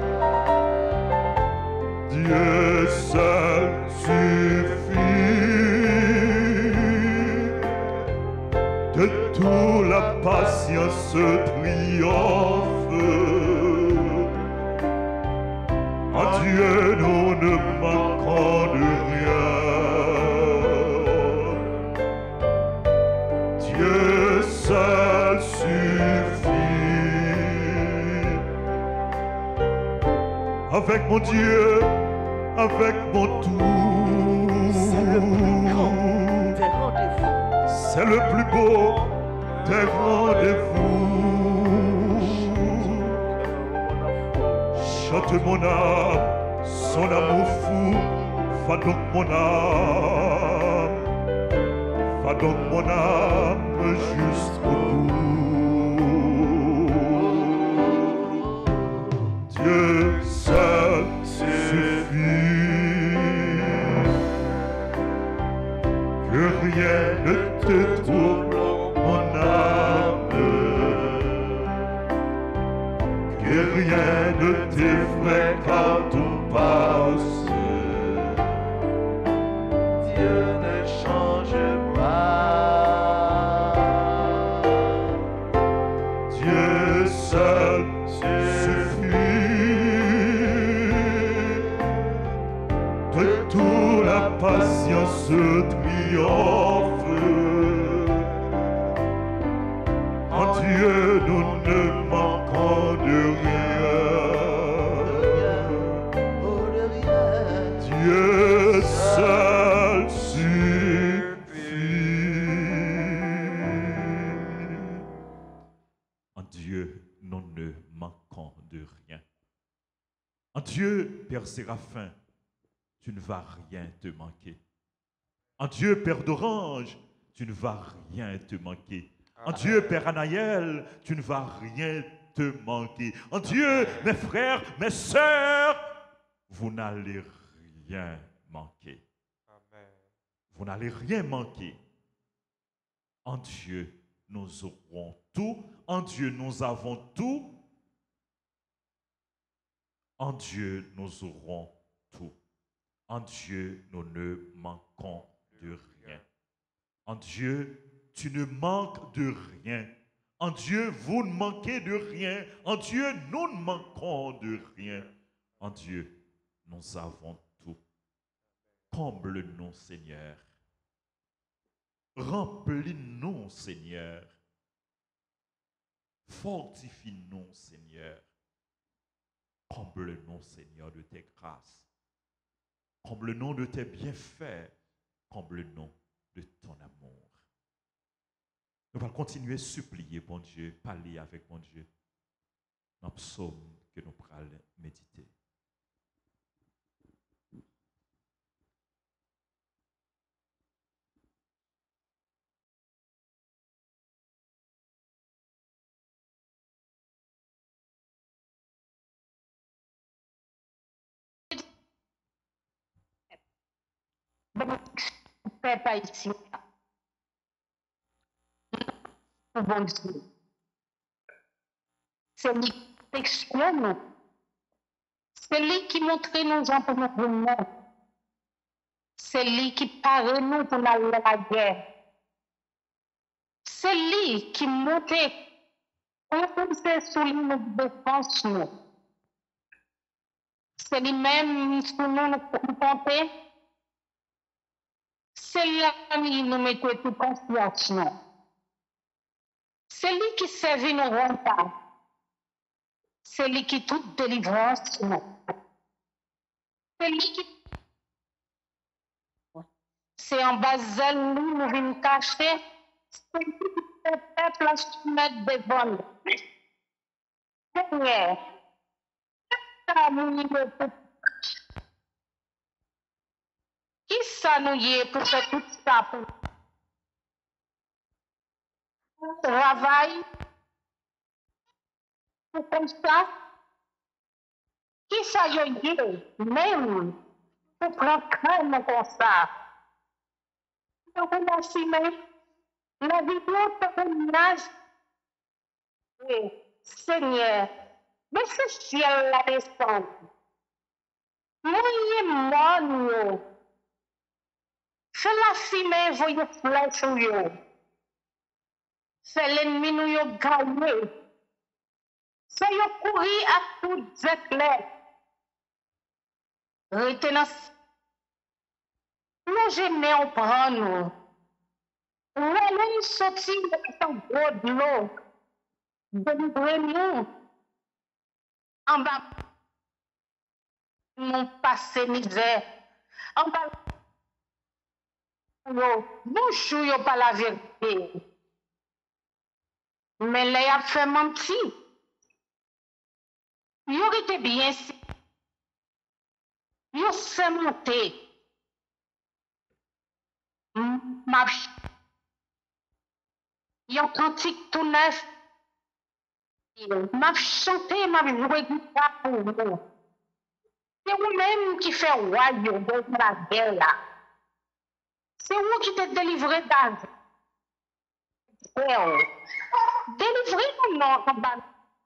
Dieu seul suffit. De toute la patience ce triomphe. À Dieu, nous ne manquons de rien. Dieu seul suffit. Avec mon Dieu, avec mon tout, c'est le plus beau des rendez-vous. Chante mon âme, son amour fou, va donc mon âme, va donc mon âme jusqu'au bout. Dieu seul suffit, que rien ne te trouble mon âme, que rien ne t'effraie quand on passe. Dieu ne change pas. Dieu seul suffit. De toute la patience triomphe. En Dieu nous ne manquons de rien. Dieu seul suffit. En Dieu, nous ne manquons de rien. En Dieu, Père Séraphin, tu ne vas rien te manquer. En Dieu, Père d'Orange, tu ne vas rien te manquer. En Dieu, Père Anaël, tu ne vas rien te manquer. En Dieu, mes frères, mes sœurs, vous n'allez rien manquer. Amen. Vous n'allez rien manquer. En Dieu, nous aurons tout. En Dieu, nous avons tout. En Dieu, nous aurons tout. En Dieu, nous ne manquons de rien. En Dieu, tu ne manques de rien. En Dieu, vous ne manquez de rien. En Dieu, nous ne manquons de rien. En Dieu, nous avons tout. Comble-nous, Seigneur. Remplis-nous, Seigneur. Fortifie-nous, Seigneur. Comble-nous, Seigneur, de tes grâces. Comble-nous de tes bienfaits. Comble-nous de ton amour. Nous allons continuer à supplier, bon Dieu, parler avec mon Dieu, dans le psaume que nous allons méditer. Peuple haïtien, le bon Dieu, c'est lui qui explique nous, c'est lui qui montre nous gens pour nous venir, c'est lui qui parle nous pour aller à la guerre, c'est lui qui montre comment c'est sous nous défense nous, c'est lui-même sous nous nous compter. C'est là qui nous met toute confiance. C'est lui qui servit nos rentables. C'est lui qui toute délivrance. C'est lui qui. C'est en bas de nous, nous venons cacher. C'est lui qui fait le peuple à se mettre devant nous. Seigneur, ça nous y met. Qui ça nous y est pour faire tout ça pour travail, pour comme ça? Qui ça y est, même pour prendre calme comme ça? Je vous remercie, mais la vidéo te remercie. Seigneur, mais ce ciel la descend. Moi, moi, c'est la fumée, voyez flèche sur eux. c'est l'ennemi nous a gagné. C'est yo courir à toutes éclairs. Retenez, nous gênons, on prend nous. Nous allons sortir de son gros de l'eau. Délivrez-nous. En bas, nous passer misère. En bas, bonjour, yo pas la vérité. Mais là, il a fait mentir. Il aurait été bien si. Il s'est monté. Ma il y a un cantique tout neuf. M'a chanté, m'a joué guitare pour vous. C'est vous-même qui fait royaume de la guerre là. C'est vous qui t'êtes délivré d'Az. Délivrez-nous non combat.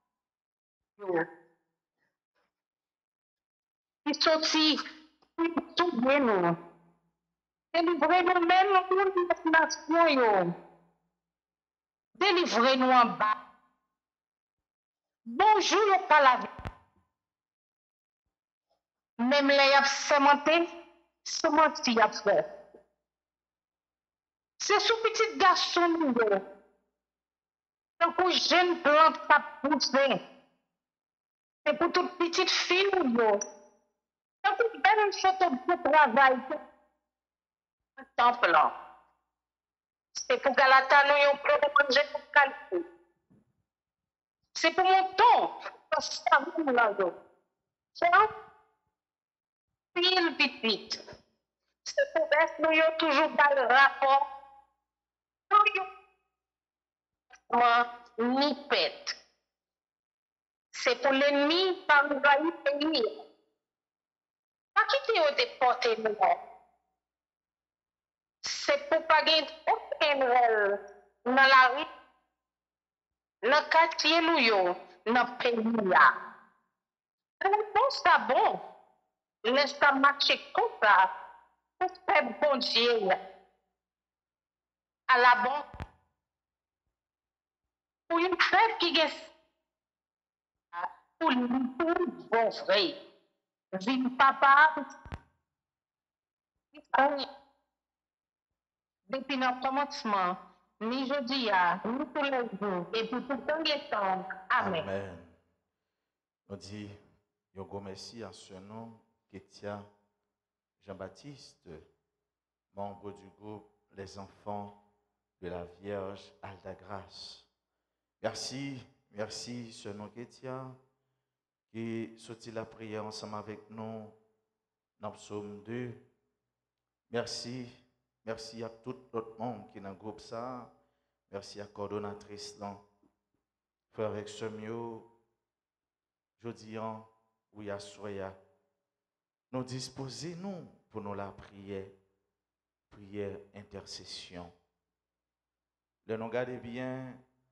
Il sortit tout bien nous. Délivrez-nous même pour la nation. Délivrez-nous en bas. Bonjour, pas la vie. Même les y a sémenté, sémenté y a fait. C'est sous petit garçon nous. Donc, jeune plante qui a poussé. C'est pour toute petite fille nous. Donc, belle photo de travail. Un temple là. C'est pour Galata nous y a manger pour calculer. C'est pour mon temps. Parce que ça vous là. C'est un pile petit. C'est pour que nous ayons toujours dans le rapport. Nous ni pète. C'est pour l'ennemi par envahir le pays. Pas quitter au déporté nous. C'est pour pas gagner aucun rôle dans la rue, dans le quartier nous, dans le pays là. Bon, ça bon. Laisse pas marcher comme ça. Pour faire bon Dieu. À la bonne. Pour une fête qui est. Pour le bon vrai. Vive papa. Depuis notre commencement, ni jeudi, ni tous les jours, et pour tout le temps. Amen. Amen. On dit, yo go merci à ce nom, Ketia Jean-Baptiste, membre du groupe Les Enfants de la Vierge Altagrace. Merci, merci ce nom Ketia, qui sortit la prière ensemble avec nous dans Psaume deux. Merci, merci à tout l'autre monde qui est dans le groupe ça. Merci à la coordonnatrice, frère avec ce mieux. Je dis, oui, à soya. Nous disposons nous pour nous la prière, prière, intercession. Le nous garder bien,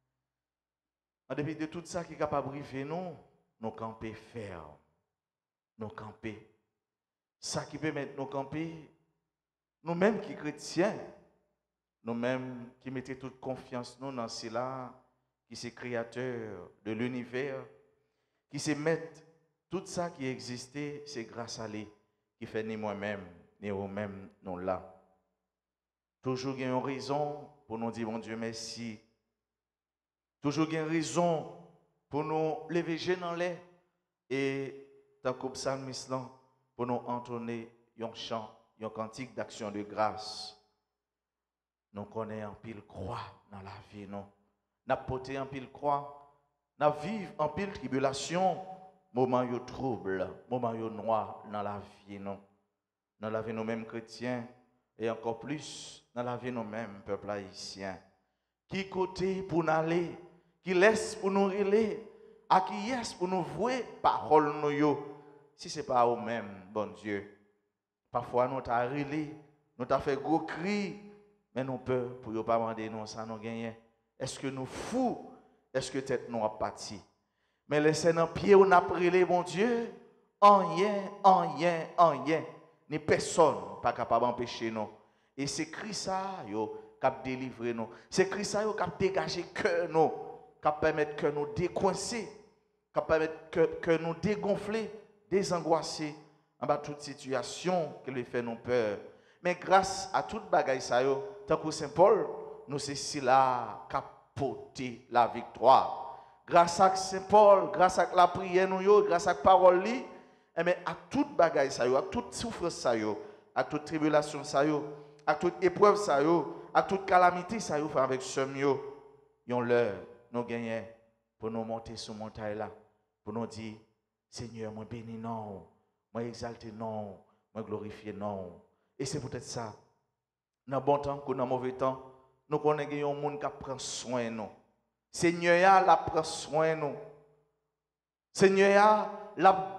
en dépit de tout ça qui est capable de briser nous, nous camper ferme, nous camper. Ça qui peut mettre nous camper, nous-mêmes qui chrétiens, nous-mêmes qui mettons toute confiance nous dans cela, qui est créateur de l'univers, qui se mettre tout ça qui existait, c'est grâce à lui qui fait ni moi-même, ni vous-même, nous là. Toujours il y a une raison pour nous dire, mon Dieu, merci. Toujours il y a une raison pour nous lever dans l'air et, tant que psalmiste, pour nous entonner un chant, un cantique d'action de grâce. Nous connaissons en pile croix dans la vie, non? Nous avons porté en pile croix, nous vivons en pile tribulation, moment yo trouble, moment yo noir dans la vie, non? Dans la vie nous-mêmes chrétiens et encore plus dans la vie nous-mêmes peuple haïtien. Qui côté pour nous aller, qui laisse pour nous relayer, à qui est pour nous voir parole nous yo. Si ce n'est pas eux-mêmes, bon Dieu. Parfois nous t'a relé, nous t'a fait gros cri, mais nous peur pour ne pas demander nous ça nous gagner. Est-ce que nous fous? Est-ce que tête nous a parti? Mais laissez dans pied on a prié mon Dieu, en rien, en rien, en rien, ni personne pas capable d'empêcher nous. Et c'est Christ ça yo qui a délivré nous. C'est Christ qui a dégagé cœur nous, qui a permis que nous décoincer, qui a permis que, que nous dégonfler, désangoisser en bas toute situation qui lui fait nous peur. Mais grâce à toute bagaille ça yo, tant que Saint Paul, nous c'est si là qui a porté la victoire. Grâce à Saint Paul, grâce à la prière nous yo, grâce à la parole li, eh bien, à toute bagaille ça yo, à toute souffrance ça yo, à toute tribulation ça yo, à toute épreuve ça yo, à toute calamité ça yo, avec ce yo, yon l'heure nous gagnons pour nous monter sur montagne là, pour nous dire Seigneur, moi béni non, moi exalté non, moi glorifié non. Et c'est peut-être ça. Dans le bon temps, ou dans le mauvais temps, nous connaissons un monde qui prend soin de nous. Seigneur, la prend soin de nous. Seigneur, la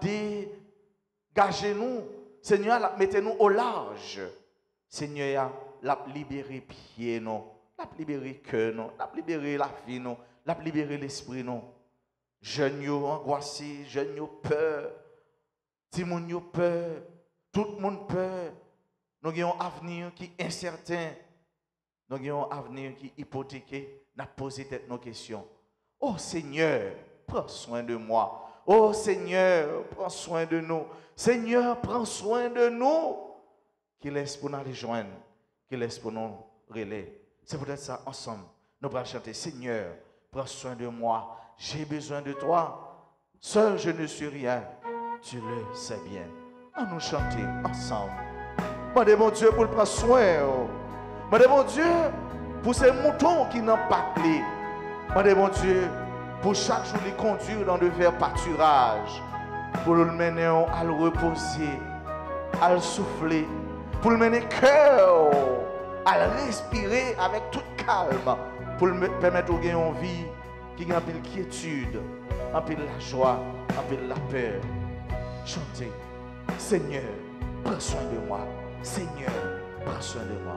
dégagé nous. Seigneur, la mettez nous au large. Seigneur, la libéré pied nous. La libéré cœur nous. La libéré la vie nous. La libéré l'esprit nous. Jeunes angoissés, jeunes peur. Tout le monde peur. Tout le monde peur. Nous avons un avenir qui est incertain. Nous avons un avenir qui est hypothéqué. Nous avons posé nos questions. Oh Seigneur, prends soin de moi. Oh Seigneur, prends soin de nous. Seigneur, prends soin de nous. Qui laisse pour nous les joindre. Qui laisse pour nous relayer. C'est peut-être ça ensemble. Nous allons chanter. Seigneur, prends soin de moi. J'ai besoin de toi. Seul je ne suis rien. Tu le sais bien. À nous chanter ensemble. Demandez mon Dieu pour prendre soin. Demandez mon Dieu pour ces moutons qui n'ont pas clé. Demandez mon Dieu pour chaque jour les conduire dans le vert pâturage. Pour le mener à le reposer, à le souffler. Pour le mener cœur, à le respirer avec toute calme. Pour le permettre de gagner une vie qui a un peu de quiétude, un peu de la joie, un peu de la peur. Chantez, Seigneur, prends soin de moi. Seigneur, prends soin de moi.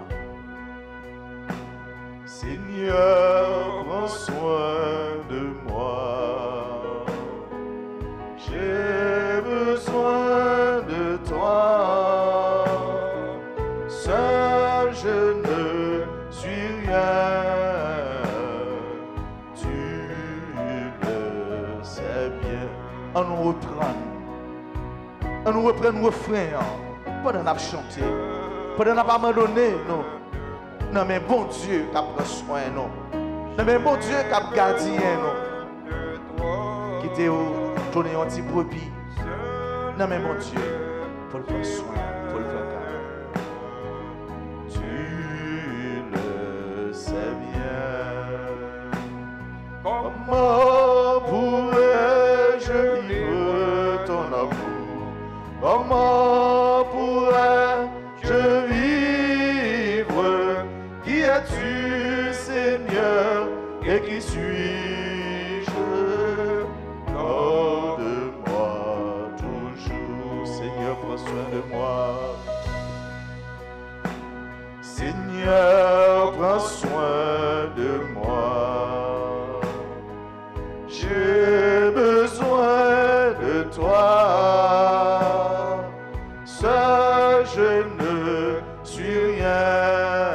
Seigneur, prends soin de moi. J'ai besoin de toi. Seul je ne suis rien. Tu le sais bien. On nous reprend. On nous reprend le refrain. Pendant qu'on a chanté, pendant qu'on a abandonné, nous. Non, mais bon Dieu qui a pris soin de nous. Non, mais bon Dieu qui a gardé nous. Qui était tourné un petit brebis. Non, mais bon Dieu, pour le prendre soin, pour le faire garder. Tu le sais bien. Comment pourrais-je vivre ton amour? Comment pourrais-je vivre? Qui es-tu, Seigneur, et qui suis-je? Garde-moi toujours, Seigneur, prends soin de moi. Seigneur, prends soin de moi. J'ai besoin de toi. Seul je ne suis rien.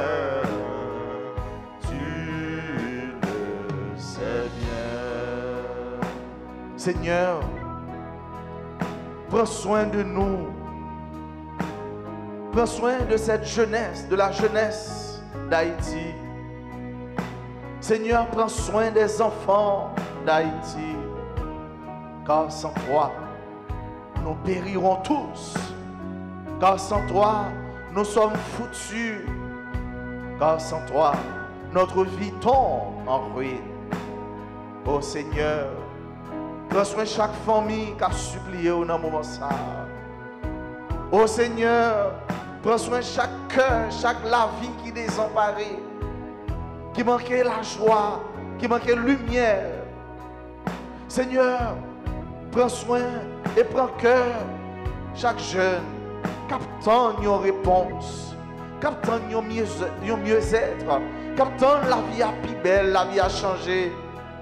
Tu le sais bien. Seigneur, prends soin de nous. Prends soin de cette jeunesse, de la jeunesse d'Haïti. Seigneur, prends soin des enfants d'Haïti. Car sans toi, nous périrons tous. Car sans toi, nous sommes foutus. Car sans toi, notre vie tombe en ruine. Oh Seigneur, prends soin de chaque famille qui a supplié au moment ça. Oh Seigneur, prends soin de chaque cœur, chaque la vie qui est désemparée, qui manquait la joie, qui manquait la lumière. Seigneur, prends soin et prends cœur chaque jeune, captant une réponse, captant une mieux-être, captant la vie a plus belle, la vie a changé.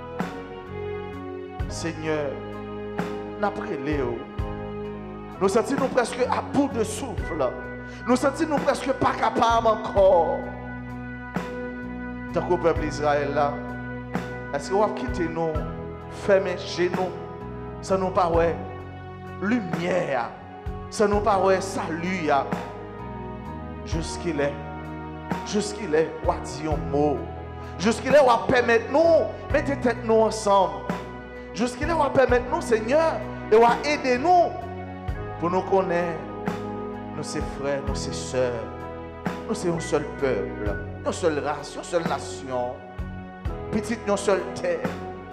Seigneur, n'après Léo, nous sentons presque à bout de souffle. Nous sentons presque pas capables encore. Tant que le peuple Israël là, est-ce que vous avez quitté nous, fermé chez nous, ça nous paraît lumière, ça nous paraît salut, jusqu'il est, jusqu'il est, on dit un mot, jusqu'il est, on va permettre nous, mettez tête nous ensemble, jusqu'il est, on va permettre nous, Seigneur, et on va aider nous pour nous connaître, nous ces frères, nous ces sœurs, nous c'est un seul peuple, une seule race, une seule nation, petite, une seule terre.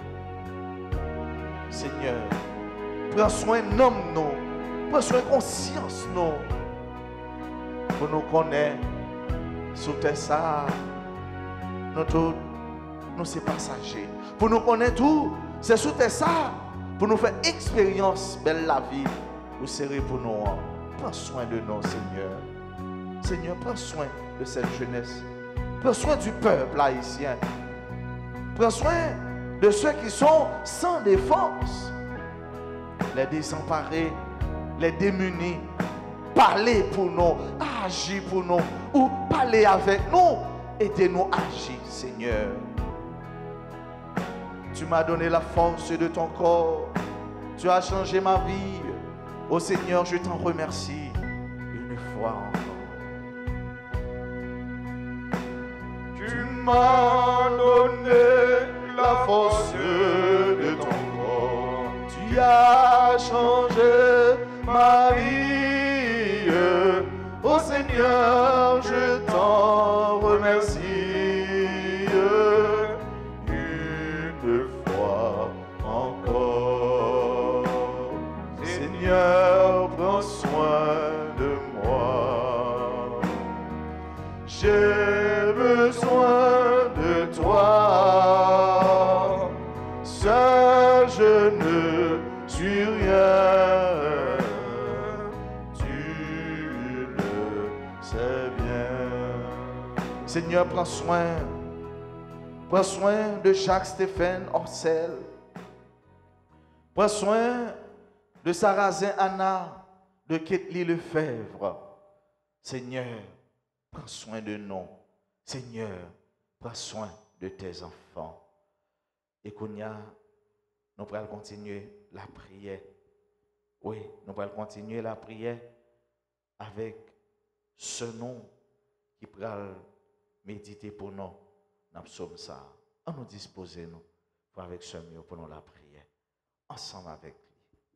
Seigneur, prends soin de nous, prends soin de conscience nous, pour nous connaître sous tes ça, nous tous, nous c'est passagers. Pour nous connaître tout, c'est sous tes ça, pour nous faire expérience belle la vie, vous serez pour nous. Prends soin de nous, Seigneur. Seigneur, prends soin de cette jeunesse. Prends soin du peuple haïtien. Prends soin de ceux qui sont sans défense. Les désemparés, les démunis. Parlez pour nous, agis pour nous, ou parlez avec nous. Aidez-nous à agir, Seigneur. Tu m'as donné la force de ton corps. Tu as changé ma vie. Oh Seigneur, je t'en remercie une fois encore. Tu m'as donné la force de ton corps. Tu as changé ma vie. Oh Seigneur, je t'en remercie une fois encore. Seigneur, prends soin de moi. J'ai besoin de toi. Seul je ne suis rien. Tu le sais bien. Seigneur, prends soin. Prends soin de Jacques-Stéphane Orcel. Prends soin de Sarrazin Anna, de Ketli Lefebvre. Seigneur, prends soin de nous. Seigneur, prends soin de tes enfants. Et Kounia, nous pourrons continuer la prière. Oui, nous pourrons continuer la prière avec ce nom qui pourra méditer pour nous. Nous sommes ça. On nous disposer nous pour avec ce mieux pour nous la prière. Ensemble avec lui.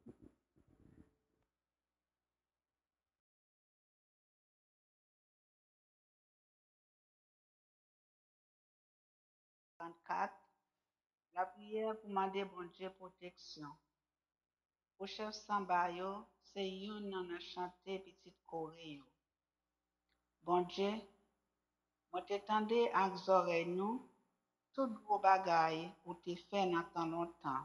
trente-quatre, la prière pour demander bon Dieu protection. Pour chef Sambayo, c'est une en a chanté petite Corée. Bon Dieu, moi t'étendais avec oreilles nous, tout gros bagaille ou te fait dans tant longtemps.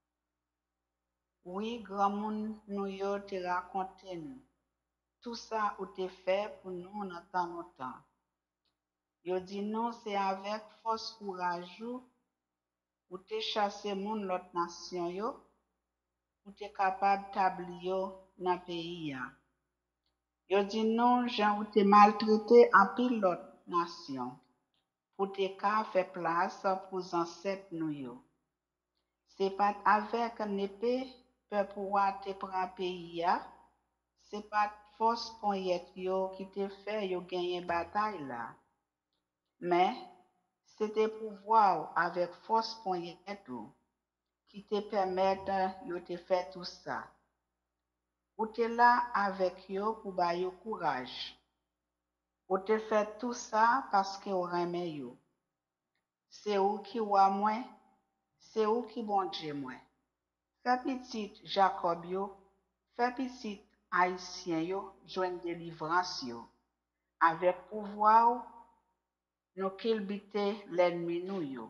Oui, grand monde nous yo te raconté nous. Tout ça ou te fait pour nous dans tant longtemps. Yo dit non, c'est avec force courage ou te chasser moun l'autre nation yo, ou te capable d'établir yo dans pays ya. Yo dit non, Jean ou te maltraité en pile l'autre nation, pour te ka faire place pour ancêtres nous yo. C'est pas avec une épée pour pouvoir te prendre pays ya, c'est pas force poignette yo qui te fait yo gagner bataille là. Mais c'était pouvoir avec force poignette qui te permettent de te faire tout ça. Ou te là avec yo pour ba yo courage. Ou te fait tout ça parce que ou aime yo. C'est ou qui wa moins, c'est ou qui bon Dieu moins. Fais petit Jacob yo, fais petit haïtien yo, joindre délivrance yo. Avec pouvoir nous kilbiter l'ennemi nous yo.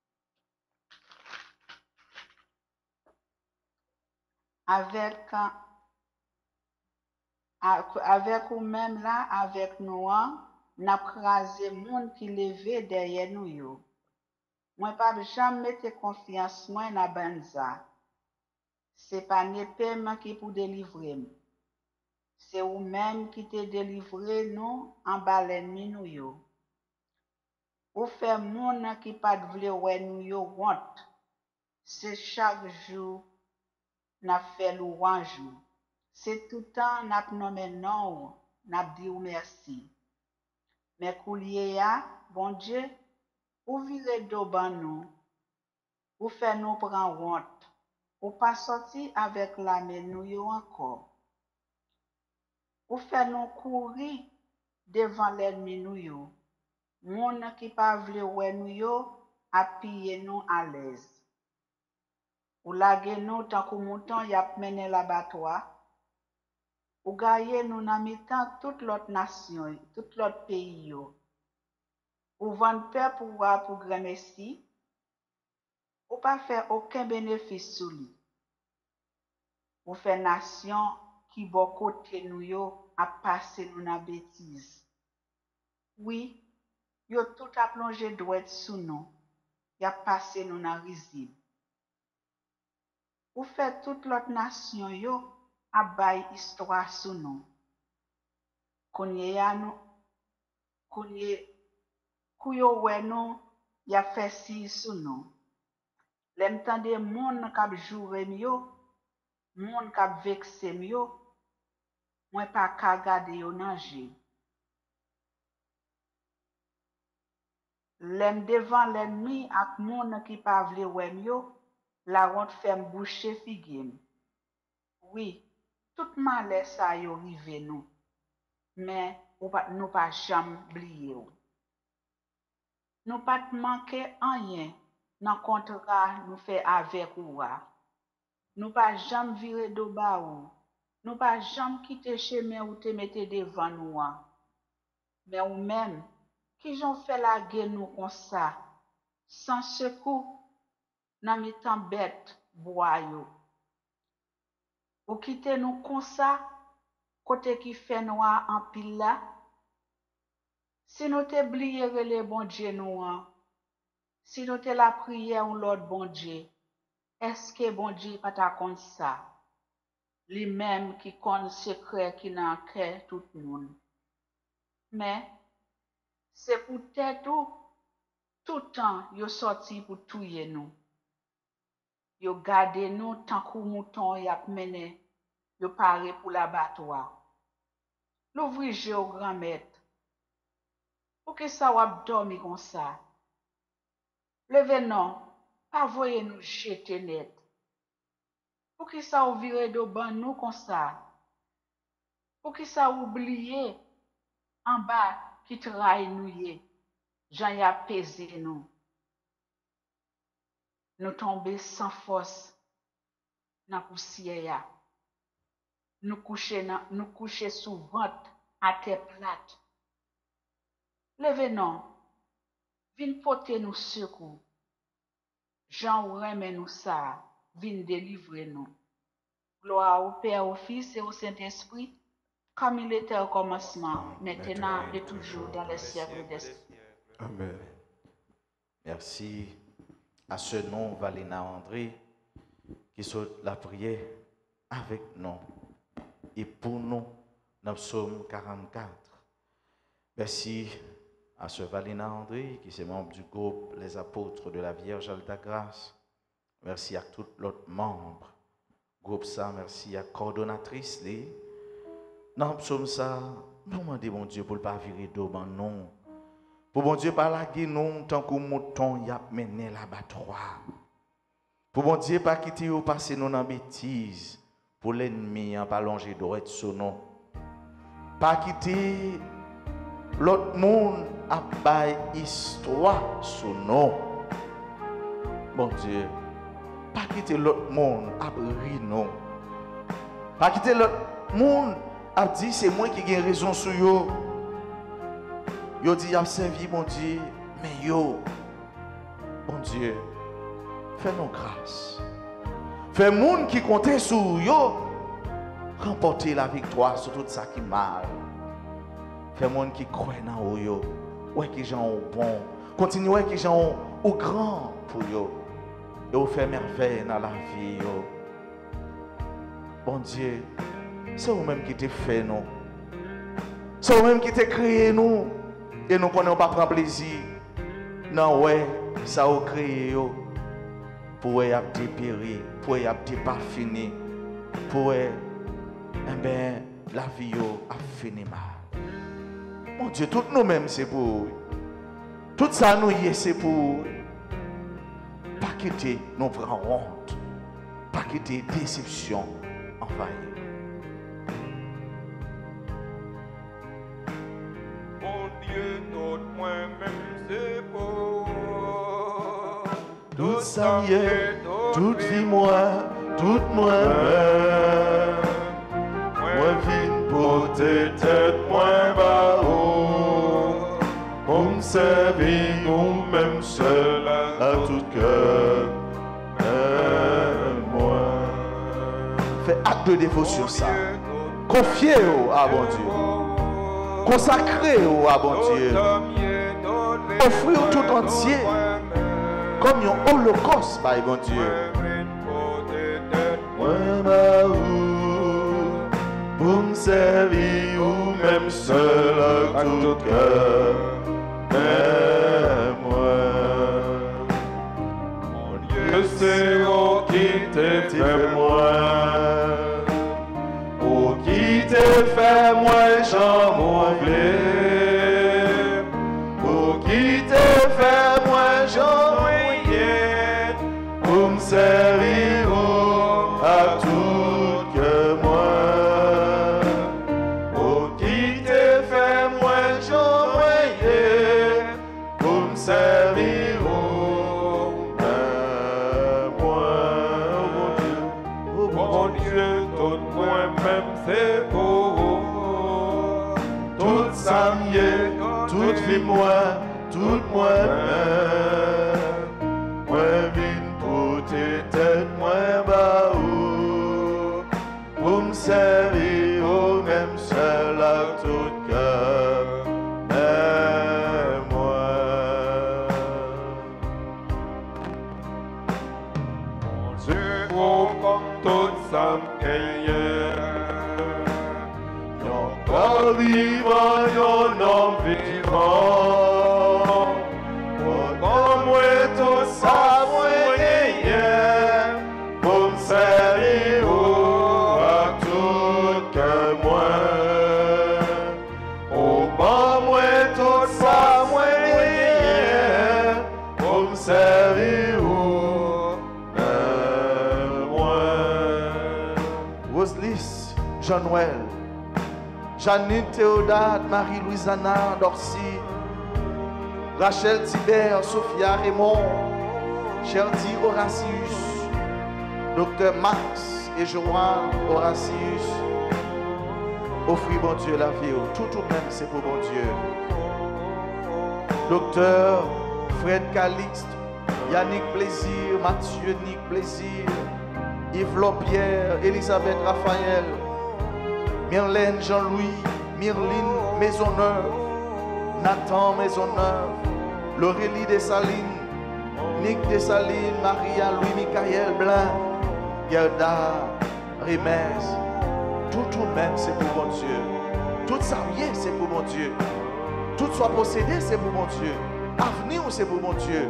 Avec avec ou même là avec nous n'a crasé monde qui levé derrière nous yo. Moi pas jamais mettre confiance moi dans banza. C'est pas n'épée qui pour délivrer. C'est ou même qui te délivrer nous en bas l'ennemi nous yo. Ou fait moun qui pas vle wè nou yo honte. C'est chaque jour n'a fait louange. C'est tout temps n'a nommé non, n'a dit ou merci. Mais koulier ya, bon Dieu, ou vire do ban nou, ou fait nous prendre honte, ou pas sorti avec la main nou yo encore. Ou fait nous courir devant l'ennemi nou yo. Moun qui pa vle wè nou yo, a piller nous à l'aise. Ou lage nous tant que mouton y a mené l'abattoir. Ou gaye nous nan mitan toute l'autre nation, toute l'autre pays yo. Ou vendre peur pour voir pour grand messi. Ou pas faire aucun bénéfice sur lui. Ou fait nation qui bon côté nous yo a passé nous nan bêtise. Oui, yo tout a plongé droit sous nous. Y a passé nous nan risible. Ou fait toute l'autre nation yo a bay histoire sous nous. Konye ya nou, konye kouyo wè nou, y a fait si sous nous. Lem tande moun kap joure yo, moun kap vexé yo, mwen pa ka gade yo nanje. Lem devant l'ennemi ak moun qui pa vle wè yo, la honte fait boucher figim. Oui, tout malè sa yo rive nou, mais nous pas jamais oublié. Nous pas manqué rien dans contrat nous fait avec ou. Nous pas jamais virer do ba ou. Nous pas jamais quitter chemin ou te mette devant nous. Mais ou même qui j'ont fait la guerre nous comme ça, sans secours, nan mitan bête bois yo. Ou quitter nous comme ça, côté qui fait noir en pile là. Si nous te oublié le bon Dieu nous, si nous te la prière ou l'autre bon Dieu, est-ce que bon Dieu pas ta comme ça? Lui-même qui connaît secret qui n'a cœur tout le monde. Mais c'est peut-être tout tout temps yo sorti pour tuer nous. Yo gade nous tant que mouton y a mené, yo paré pour l'abattoir. L'ouvrir jeu au grand maître. Pour que ça wap dormi comme ça. Levez non, pas voyez nous jeter net. Pour que ça ou vire de ban nous comme ça. Pour que ça oublier en bas qui trahi nous yé. Jean y a pesé nous. Nous tomber sans force dans poussière. Nous coucher nous coucher sous ventre à terre plate. Levez non, vin porter nous secours. Jean ou remet nous ça, vin délivrer nous. Gloire au Père, au Fils et au Saint-Esprit, comme il était au commencement, maintenant et toujours dans les siècles des siècles. Amen. Merci à ce nom, Valina André, qui saute la prière avec nous et pour nous dans le psaume quarante-quatre. Merci à ce Valina André, qui est membre du groupe Les Apôtres de la Vierge Alta Grâce. Merci à tous les autres membres. Groupe ça, merci à la coordonnatrice. Dans le psaume ça, nous demandons bon Dieu pour ne pas virer d'eau dans non. Pour bon Dieu pas laguer nous tant que mouton y a mené l'abattoir. Pour bon Dieu pas quitter ou passer nous dans bêtise. Pour l'ennemi en pas longer droit sur nous. Pas quitter l'autre monde a bail histoire sur nous. Bon Dieu, pas quitter l'autre monde a ri nous. Pas quitter l'autre monde a dit c'est moi qui ai raison sur yo. Yo dit a servi bon Dieu, mais yo, bon Dieu, fais-nous grâce. Fais monde qui comptait sur yo remporter la victoire sur tout ça qui mal. Fais monde qui croit dans yo, ouais qui gens au bon, continuez qui gens au grand pour yo. Et fait merveille dans la vie yo. Bon Dieu, c'est vous-même qui t'ai fait nous. C'est vous-même qui t'ai créé nous. Et nous connaissons pas prendre plaisir. non ouais, ça a créé yo pour y avoir dépéri, pour y avoir pas fini, pour eh ben la vie yo a fini mal. Mon Dieu, tout nous-mêmes c'est pour tout ça nous y est c'est pour pas quitter nous prendre honte, pas quitter déception envahir. Mon Dieu, tout moi-même c'est pour Tout ça y est, toute vie moi, toute moi-même. Moi vine pour tes têtes, moi bas haut. Pour me servir, ou même seul à tout cœur. Moi. Fais acte de dévotion ça. Confiez-vous à bon Dieu. Consacrez-vous à bon Dieu. Offrez-vous tout entier. Comme un holocauste par bon Dieu. Moi ma ou pour me servir ou même seul à tout cœur. Mais moi, mon Dieu, c'est vous qui te fait moi. Ou qui te fait moi, j'en m'oublie. Ou qui te fait moi, j'en pour me servir à tout que moi. Pour qui te fait moi, j'en moyen. Pour me servir à moi. Oh mon Dieu, tout moi-même c'est pour tout ça m'y est, toute vie moi, toute moi-même. Moi vine pour tes têtes, moi bas haut, pour me servir au même seul à tout cœur, mais moi. Mon Dieu, oh, comme tout ça m'aille, yon corps vivant, yon homme vivant. Ça moyen pour me servir à tout que moi. Au bas moi tout ça moyen pour me servir à moi. Roselysse, Jean-Noël, Janine Théodate, Marie-Louisana Dorcy, Rachel Tibert, Sophia Raymond, Cherdy Horatius, Docteur Max et Joanne Horatius. Offrez bon Dieu la vie, tout tout même c'est pour bon Dieu. Docteur Fred Calixte, Yannick Plaisir, Mathieu Nick Plaisir, Yves Lopierre, Elisabeth Raphaël, Myrlène Jean-Louis, Myrline Maisonneuve, Nathan Maisonneuve, Laurélie Dessalines, Nick Dessalines, Maria Louis Michael Blanc, Gerda Remez. Tout tout même c'est pour mon Dieu. Tout ça bien c'est pour mon Dieu. Tout soit possédé c'est pour mon Dieu. Avenir c'est pour mon Dieu.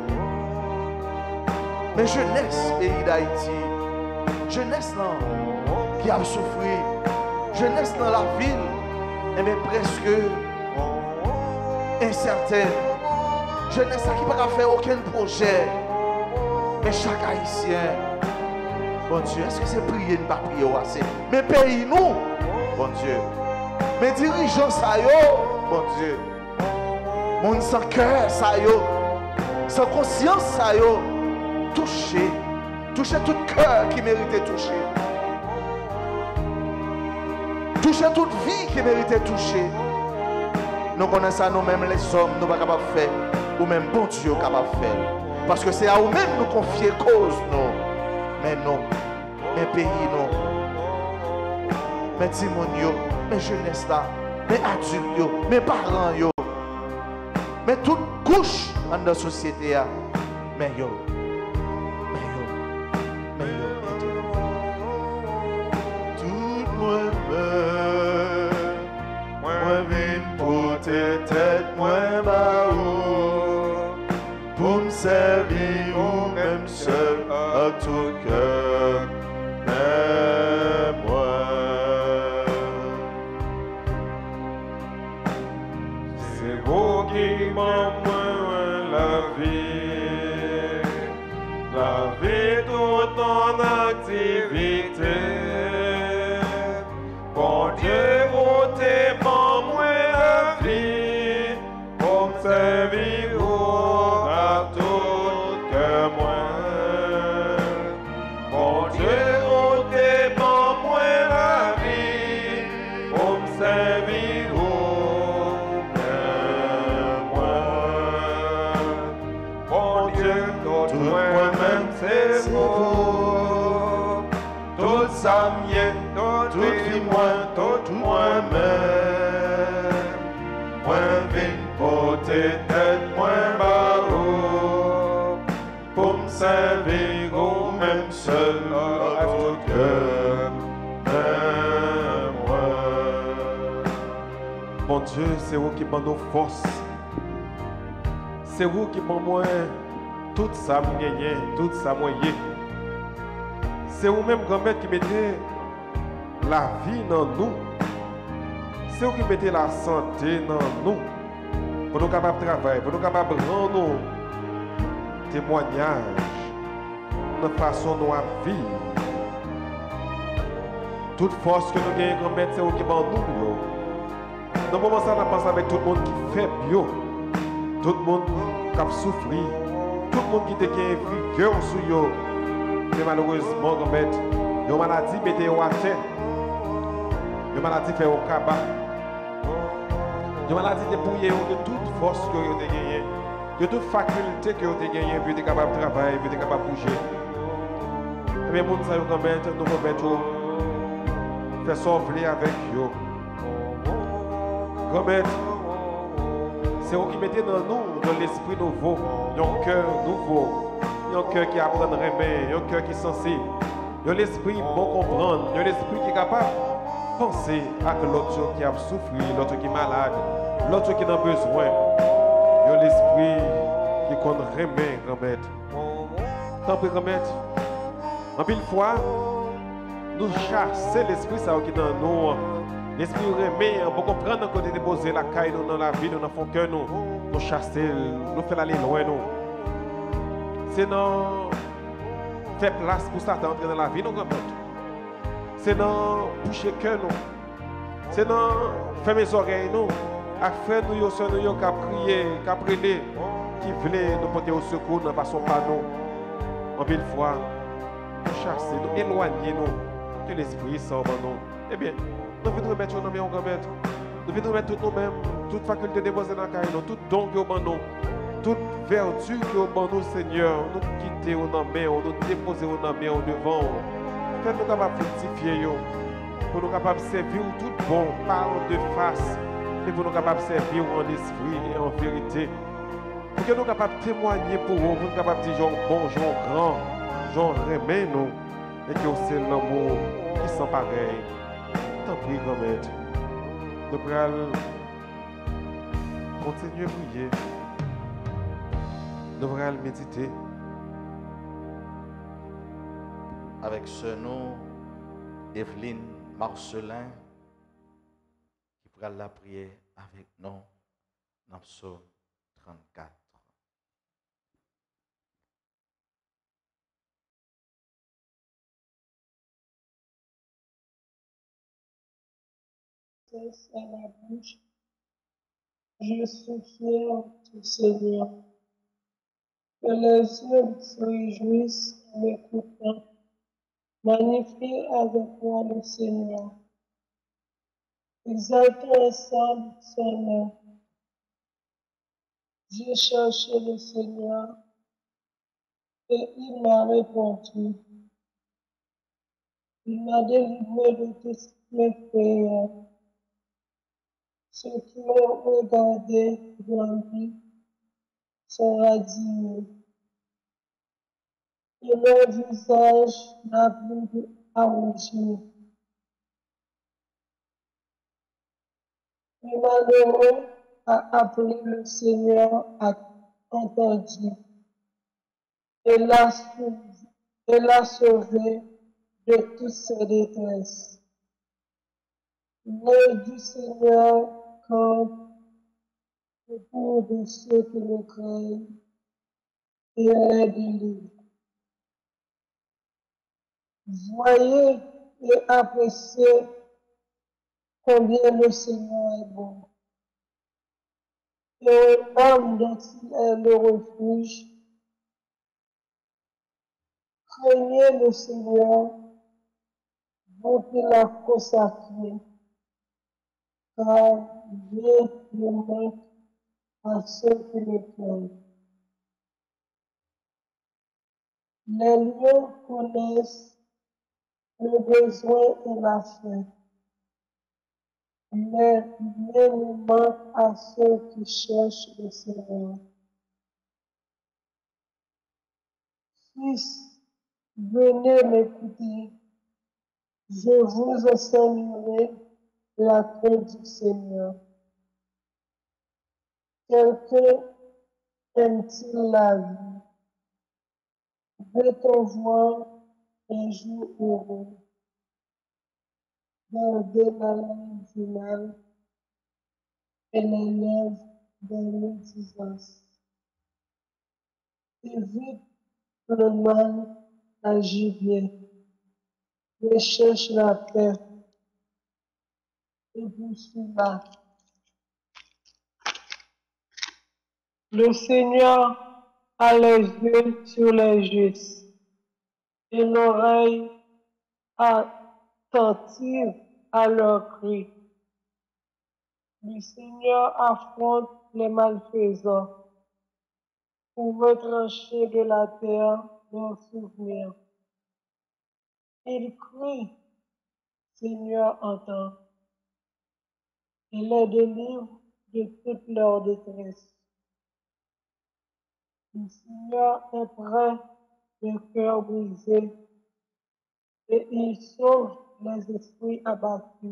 Mais jeunesse pays d'Haïti, jeunesse là qui a souffert, jeunesse dans la ville, et bien presque incertaine. Jeunesse qui ne peut pas faire aucun projet. Mais chaque Haïtien, bon Dieu, est-ce que c'est prier, ne pas prier assez? Mais pays nous, bon Dieu. Mais dirigeants, ça y est, bon Dieu. Monde sans cœur, ça y est. Sans conscience, ça y est. Toucher. Toucher tout cœur qui méritait toucher. Toucher toute vie qui méritait toucher. Nous connaissons nous-mêmes les hommes, nous ne sommes pas capables de faire. Ou même bon Dieu capable de faire. Parce que c'est à nous-mêmes nous confier cause, non. Mais non. Mais pays, non. Mais timon, mais jeunesse là, mais adultes, mais parents, yo. Mais toute couche dans la société, mais yo. Mais yo. Mais yo. Tout moi-même, moi vine pour tes têtes, moi bas. tout cœur, mais moi. C'est vous qui m'envoie la vie, la vie tout en activité. Bon Dieu, ôtez moi la vie, pour me servir à tout cœur moi. Bon Dieu, ôtez moi la vie, pour me servir Bon Dieu, tout moi-même c'est vous. Tout ça mien, tout est moi, tout moi-même. Moi vine porter tête, moi barreau. Pour me servir au même seul à tout cœur. Mais moi. Bon Dieu, c'est vous qui m'en nos forces. C'est vous qui m'en moi tout ça m'gagné, tout ça moyen. C'est vous-même grand-mère qui mettez la vie dans nous. C'est vous qui mettez la santé dans nous. Pour nous capables de travailler, pour nous capables de rendre témoignage de façon nous à vivre. Toute force que nous gagnons, grand-mère, c'est vous qui m'en nous. Dans le moment ça, on pense avec tout le monde qui fait bio. Tout le monde qui a souffert. Tout le monde qui était vigueur sur eux. Mais malheureusement, une maladie mettez à terre. Une maladie fait au cabas. Une maladie dépouillée de toute force que vous avez gagnée. De toute faculté que vous avez gagnée. Vous êtes capable de travailler, vous êtes capable de bouger. Et bien, nous savons comment nous remettons. Faire sauver avec eux. Grand-mère, c'est vous qui mettez dans nous, dans l'esprit nouveau, un cœur nouveau, un cœur qui apprend à aimer, un cœur qui est sensible, un esprit bon comprendre, un esprit qui est capable de penser à l'autre qui a souffert, l'autre qui est malade, l'autre qui a besoin, un esprit qui compte aimer, grand-mère. Tant pis, grand-mère, en pile fois, nous chassons l'esprit qui est dans nous. L'esprit remet, on peut comprendre quand on déposer la caille dans la vie, dans notre cœur, nous, nous chasser, nous faire aller loin. Nous. C'est non faire place pour ça d'entrer dans la vie, nous, c'est non boucher le cœur, nous. C'est non fermer les oreilles, nous. À faire nous, nous, soeurs, nous, qui crier, qui prier, qui voulait nous porter au secours, nous ne passons pas, nous. En mille fois, nous chasser, nous éloigner, nous, que l'esprit sort de nous. Eh bien, nous devons remettre nos mains en grand-mère. Nous devons remettre toutes nous-mêmes, toute faculté déposée dans la caille, tout don que nous avons, toute vertu que nous avons, Seigneur, nous quitter au nom, nous déposer au nom, au devant. Faites-nous capables de fructifier, pour nous capables de servir tout bon, pas de face, mais pour nous capables de servir en esprit et en vérité. Pour que nous capables de témoigner pour vous, pour nous capables de dire genre bon, genre grand, genre remet nous, et que c'est l'amour qui sont pareil. Tant pis, grand-mère. Nous allons continuer à prier. Nous allons méditer. Avec ce nom, Evelyne Marcelin, qui fera la prière avec nous dans Psaume trente-quatre. À la bouche. Je suis fier du Seigneur. Que les yeux se réjouissent en m'écoutant. Magnifie avec moi le Seigneur. Exaltons ensemble son nom. J'ai cherché le Seigneur et il m'a répondu. Il m'a délivré de toutes mes prières. Ceux qui m'ont regardé grandi sont radiés. Et leur visage n'a plus à rougir. Le malheureux a appelé le Seigneur a entendu. Et l'a suivi, et l'a sauvé de toutes ses détresses. L'œil du Seigneur campe autour de ceux qui le craignent et les délivre. Voyez et appréciez combien le Seigneur est bon. Et un homme dont il est le refuge. Craignez le Seigneur, dont il a consacré, car Dieu ne manque à ceux qui le craignent. Les lions connaissent le besoin et la faim, mais rien ne manque à ceux qui cherchent le Seigneur. Fils, venez m'écouter, je vous enseignerai la crainte du Seigneur. Quelqu'un aime-t-il la vie? Veut-on voir un jour heureux? Gardez la langue du mal et les lèvres de l'indigence. Évite le mal, agis bien. Recherche la paix et poursuis-la. Le Seigneur a les yeux sur les justes et l'oreille attentive à leurs cris. Le Seigneur affronte les malfaisants pour retrancher de la terre leurs souvenirs. Il crie, Seigneur entend, et les délivre de toute leur détresse. Le Seigneur est près des cœurs brisés et il sauve les esprits abattus.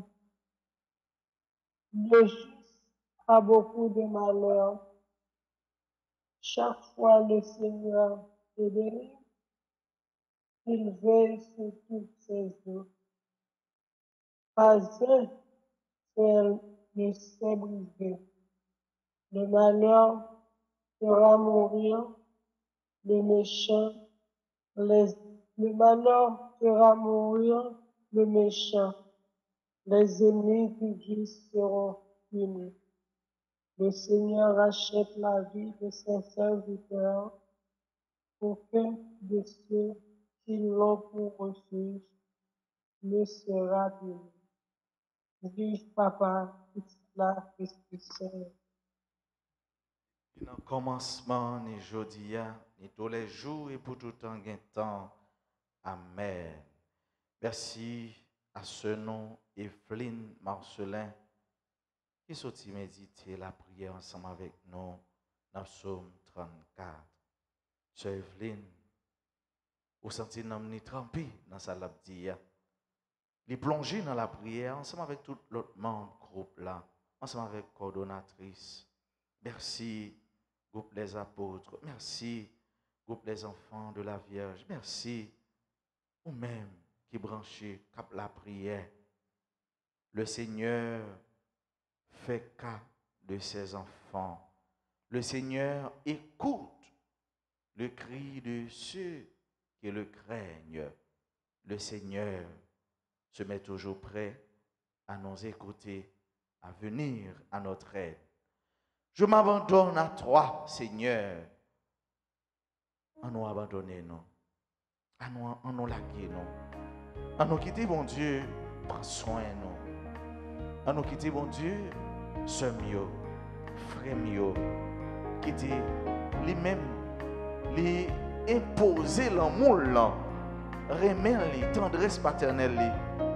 Le juste a beaucoup de malheur. Chaque fois le Seigneur te délivre, il veille sur toutes ses eaux. Pas un seul ne s'est brisé. Le malheur fera mourir le méchant, les, le malheur fera mourir le méchant, les ennemis du juste seront punis. Le Seigneur rachète la vie de ses serviteurs, aucun de ceux qui l'ont pour refuge ne sera puni. Vive Papa, la Christ. Dans le commencement, ni jodia, ni tous les jours et pour tout temps, temps. Amen. Merci à ce nom, Evelyne Marcelin, qui sortit méditer la prière ensemble avec nous dans le psaume trente-quatre. Sœur Evelyne, vous sentez nous trempé dans sa labdia. Les plonger dans la prière ensemble avec tout l'autre membre groupe là, ensemble avec coordonnatrice. Merci, groupe des apôtres. Merci, groupe des enfants de la Vierge. Merci, vous-même qui branchez cap la prière. Le Seigneur fait cas de ses enfants. Le Seigneur écoute le cri de ceux qui le craignent. Le Seigneur se met toujours prêt à nous écouter, à venir à notre aide. Je m'abandonne à toi, Seigneur. À nous abandonner, non. À nous, à nous laguer, non. À nous quitter, bon Dieu, prends soin, non. À nous quitter, bon Dieu, sœur mio, frère mio, quitter lui-même, lui imposer l'amour, là, remettre les tendresse paternelle, là.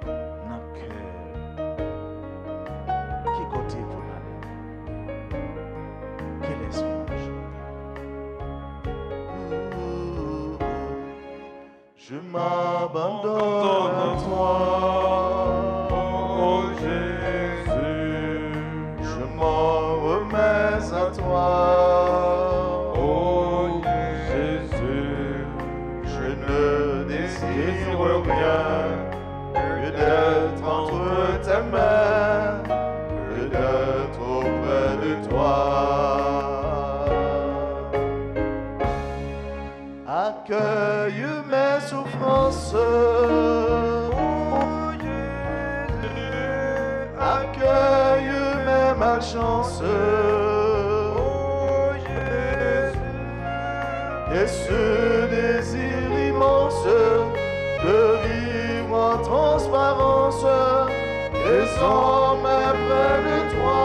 Je m'abandonne à toi, oh Jésus, je m'en remets à toi, oh Jésus, je ne malchance. Oh Jésus, Et ce désir immense de vivre en transparence, désormais près de toi.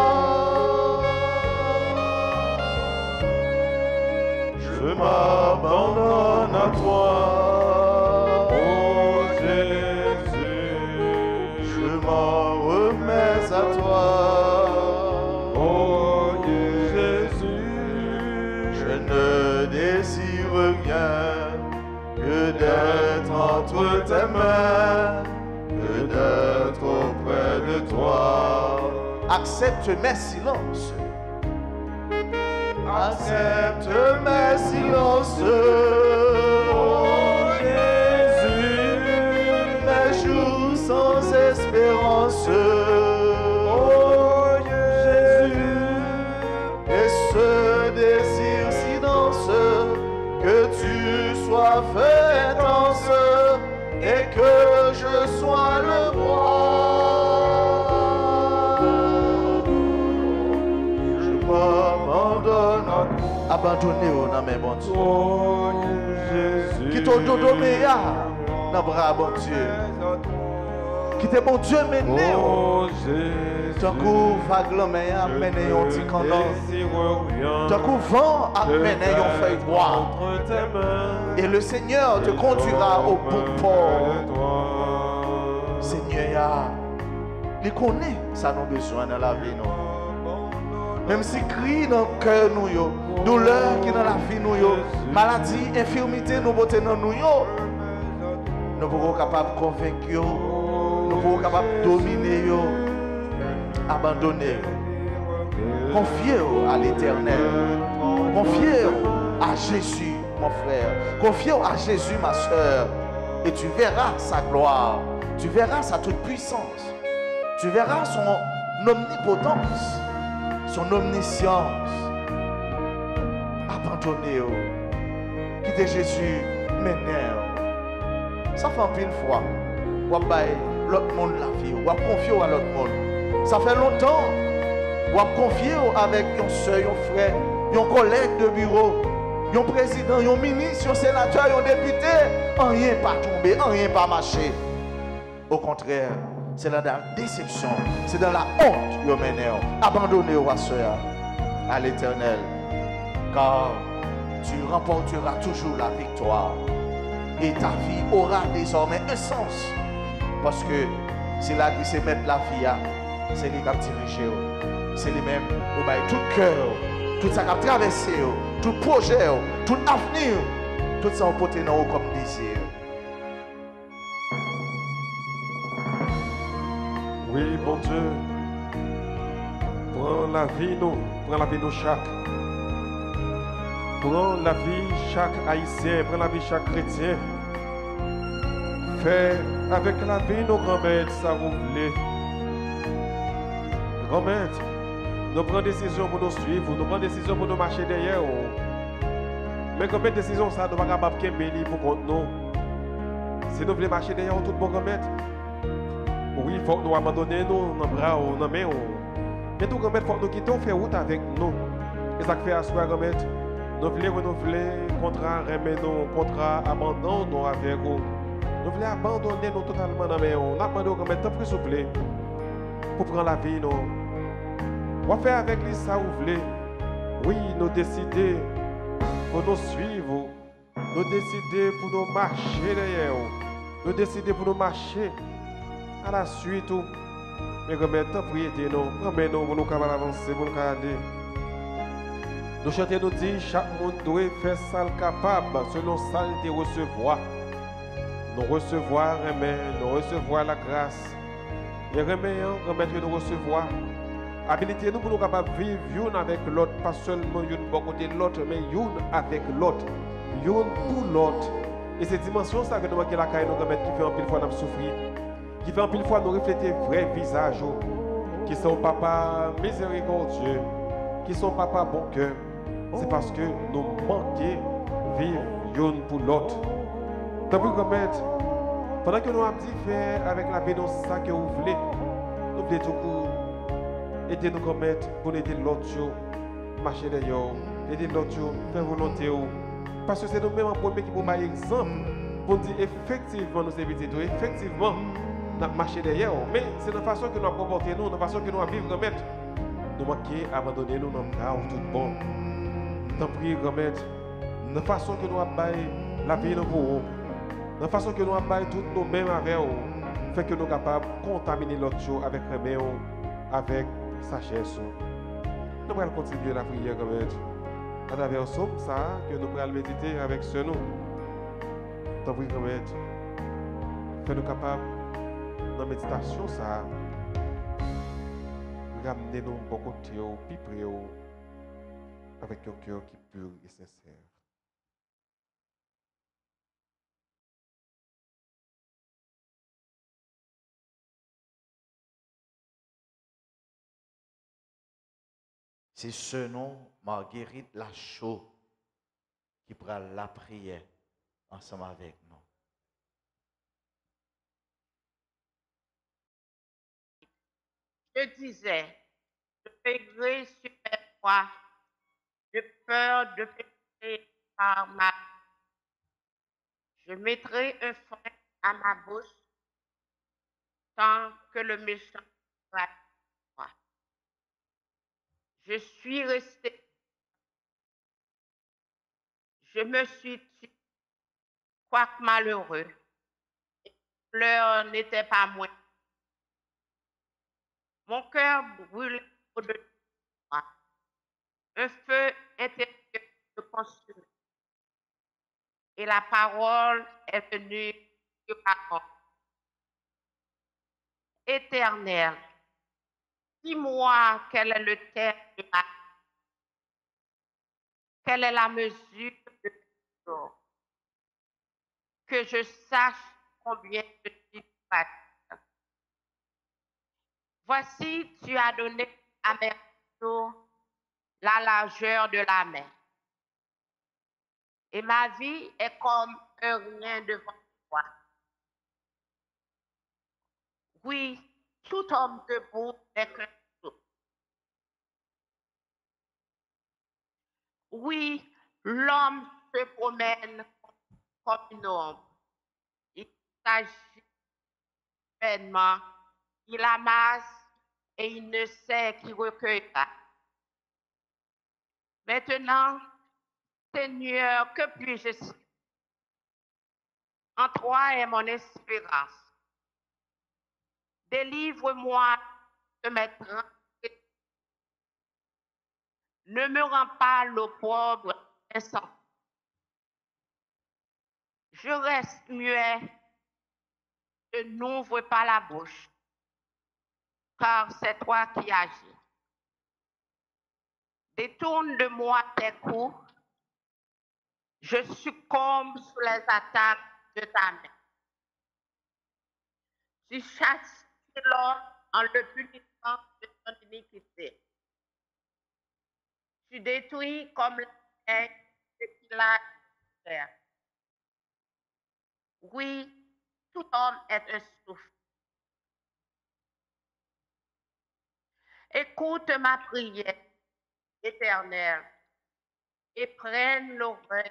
Je m'abandonne à toi. Oh Jésus, Je m'en remets à toi. oh Jésus, Je ne désire rien que d'être entre tes mains, que d'être auprès de toi. Accepte mes silences. Accepte mes silences. oh Jésus, Mes jours sans espérance. oh Jésus, Et ce désir si dense, que tu sois fait intense et que je sois le roi. Je m'abandonne à toi. Abandonné au nom de bon Dieu. oh Jésus, Qui t'a donné dans le bras bon Dieu. Qui t'est bon Dieu mené. oh Jésus, Tant qu'on vague la main a mené un petit canard. Tant qu'on vent a mené un feuille droit. Et le Seigneur te conduira au bon port. Seigneur, il connaît ça nous besoin dans la vie. Nous. Même si cri dans le cœur, nous, yo, douleur qui dans la vie, nous, yo, maladie, infirmité, nous botter dans nous, yo, nous pouvons être capables de convaincre, yo, nous pouvons être capables de dominer, yo, abandonner, confier à l'Éternel, confier à Jésus, mon frère, confier à Jésus, ma soeur, et tu verras sa gloire, tu verras sa toute puissance, tu verras son omnipotence, son omniscience. Abandonné, quitter Jésus, m'énerve. Ça fait un pile fois. Ou l'autre monde la vie, ou confier à l'autre monde. Ça fait longtemps. Ou confier avec un soeur, un frère, un collègue de bureau, un président, un ministre, un sénateur, un député. Rien pas tombé, rien pas marché. Au contraire, c'est dans la déception, c'est dans la honte que vous menez. Abandonnez au soeur à l'Éternel, car tu remporteras toujours la victoire. Et ta vie aura désormais un sens. Parce que c'est là qui se met la vie, c'est lui qui a dirigé. C'est lui-même qui a tout cœur, tout ça qui a traversé, tout projet, tout avenir, tout ça porté dans comme désir. Oui, bon Dieu, prends la vie, nous, prends la vie, nous, chaque. Prends la vie, chaque haïtien, prends la vie, chaque chrétien. Fais avec la vie, nos grands-mères, ça vous voulez. Grand-mère, nous prenons des décisions pour nous suivre, nous prenons des décisions pour nous marcher derrière. Mais combien de décisions ça, nous ne sommes pas capables de bénir pour contre nous? Si nous voulons marcher derrière, tout bon grand-mère. Oui, il faut que nous abandonnions nous dans les bras ou dans les mains. Mais tout grand-mère, il faut que nous quittions faire route avec nous. Et ça fait à soi, grand-mère. Nous voulons renouveler le contrat, remettre nos contrats, abandonner nous avec vous. Nous voulons abandonner nous totalement dans les mains. Nous demandons grand-mère, tant plus souple pour prendre la vie. Nous. On va faire avec lui ça, vous voulez. Oui, nous décider pour nous suivre. Nous décider pour nous marcher derrière. Nous décider pour nous marcher. À la suite, mais comme tant prier nous, promets nous pour nous capables avancer, pour nous aller. Nous chantons nous dit chaque monde doit faire ça capable selon ça de recevoir. Nous recevoir, remet, nous recevoir la grâce. Et remet, remettre nous recevoir. Habilité nous pour nous capables de vivre une avec l'autre, pas seulement une pour côté de l'autre, mais une avec l'autre, une pour l'autre. Et c'est dimension ça que nous manquons la caille nous remettre qui fait un pile fois nous souffrir. Qui fait en pile fois nous refléter vrai visage, qui sont papa miséricordieux, qui sont papa bon cœur. C'est parce que nous manquons vivre l'une pour l'autre. Tant pis remettre, pendant que nous avons dit faire avec la vie ça que vous voulez, nous voulons tout Aidez-nous comme maître pour aider l'autre, marcher derrière, aider l'autre, faire volonté. Parce que c'est nous-mêmes en premier qui pouvons exemple pour dire effectivement nous éviter effectivement nous marcher derrière. Mais c'est la façon que nous avons comporté nous, la façon que nous avons vivre comme maître. Nous manquons abandonner nous dans le cas tout bon. Tant pis comme maître, la façon que nous avons la vie pour vous, la façon que nous avons tout nous-mêmes avec vous, fait que nous sommes capables de contaminer l'autre chose avec remède, avec sagesse. Nous allons continuer la prière comme maître. À travers le psaume, ça, que nous allons méditer avec ce nous. Tant pis comme maître. Fais-nous capables, dans la méditation, ça, ramener nous bon côté, plus près, avec un cœur qui est pur et sincère. C'est ce nom, Marguerite Lachaud, qui prend la prière ensemble avec nous. Je disais, je veillerai sur mes voies, de peur de pécher par ma. Je mettrai un frein à ma bouche tant que le méchant va. Je suis resté. Je me suis tué, quoique malheureux. Et l'heure n'était pas moins. Mon cœur brûle au-dessus de moi. Un feu intérieur me consume. Et la parole est venue sur ma porte. Éternel, dis-moi quel est le terme de ma vie. Quelle est la mesure de mes jours? Que je sache combien je suis fatigué. Voici, tu as donné à mes jours la largeur de la mer. Et ma vie est comme un rien devant toi. Oui, tout homme debout n'est qu'un souffle. Oui, l'homme se promène comme une ombre. Il s'agit pleinement, il amasse et il ne sait qui recueillera. Maintenant, Seigneur, que puis-je dire? En toi est mon espérance. Délivre-moi de mes transgressions. Ne me rends pas l'opprobre insensé. Je reste muet, je n'ouvre pas la bouche, car c'est toi qui agis. Détourne de moi tes coups, je succombe sous les attaques de ta main. Tu chasses l'homme en le punissant de son iniquité. Tu détruis comme la terre ce qu'il a fait. Oui, tout homme est un souffle. Écoute ma prière, Éternel, et prenne l'oreille.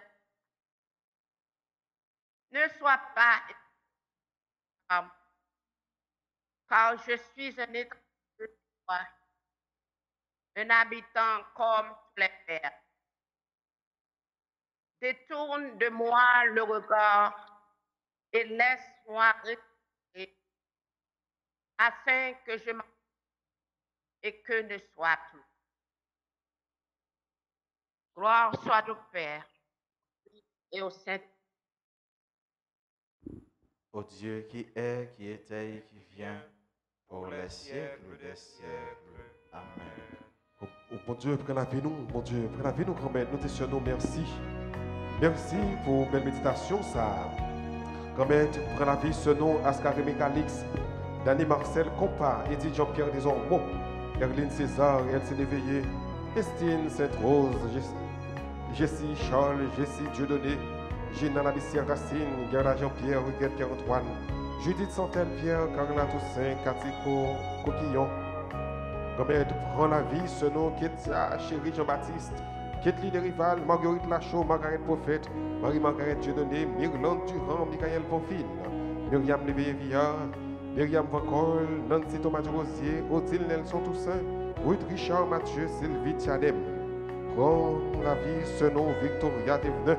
Ne sois pas étonnant, car je suis un étranger de toi, un habitant comme tous les pères. Détourne de moi le regard et laisse-moi respirer, afin que je m'en et que ne soit plus. Gloire soit au Père et au Saint. Au Dieu qui est, qui était et qui vient, pour les siècles des siècles. Amen. Oh, oh, bon Dieu, prends la vie nous, bon Dieu, prends la vie nous, grand-mère, nous te souhaitons merci. Merci pour belle méditation, ça. Grand-mère, prends la vie, ce nom, Ascarémé Calix, Dany Marcel Compa, Edith Jean-Pierre Desormeaux, Erline César, Elsie Léveillé, Estine Sainte-Rose, Jessie Charles, Jessie Dieudonné, Gina Labissière Racine, Gerda Jean-Pierre, Huguette Pierre-Antoine, Judith Santel Pierre, Carla Toussaint, Catiko Coquillon, Gomet, prends la vie, ce nom, Kétia, chéri Jean-Baptiste, Ketli de Rival, Marguerite Lachaud, Margaret Prophète, Marie-Margaret Dieudonné, Myrlande Durand, Michael Bonfil, Myriam Léveillé-Villard, Myriam Vancol, Nancy Thomas Rosier, Odile Nelson Toussaint, Ruth Richard Mathieu, Sylvie Tiadem. Prends la vie, ce nom, Victoria Deveneux,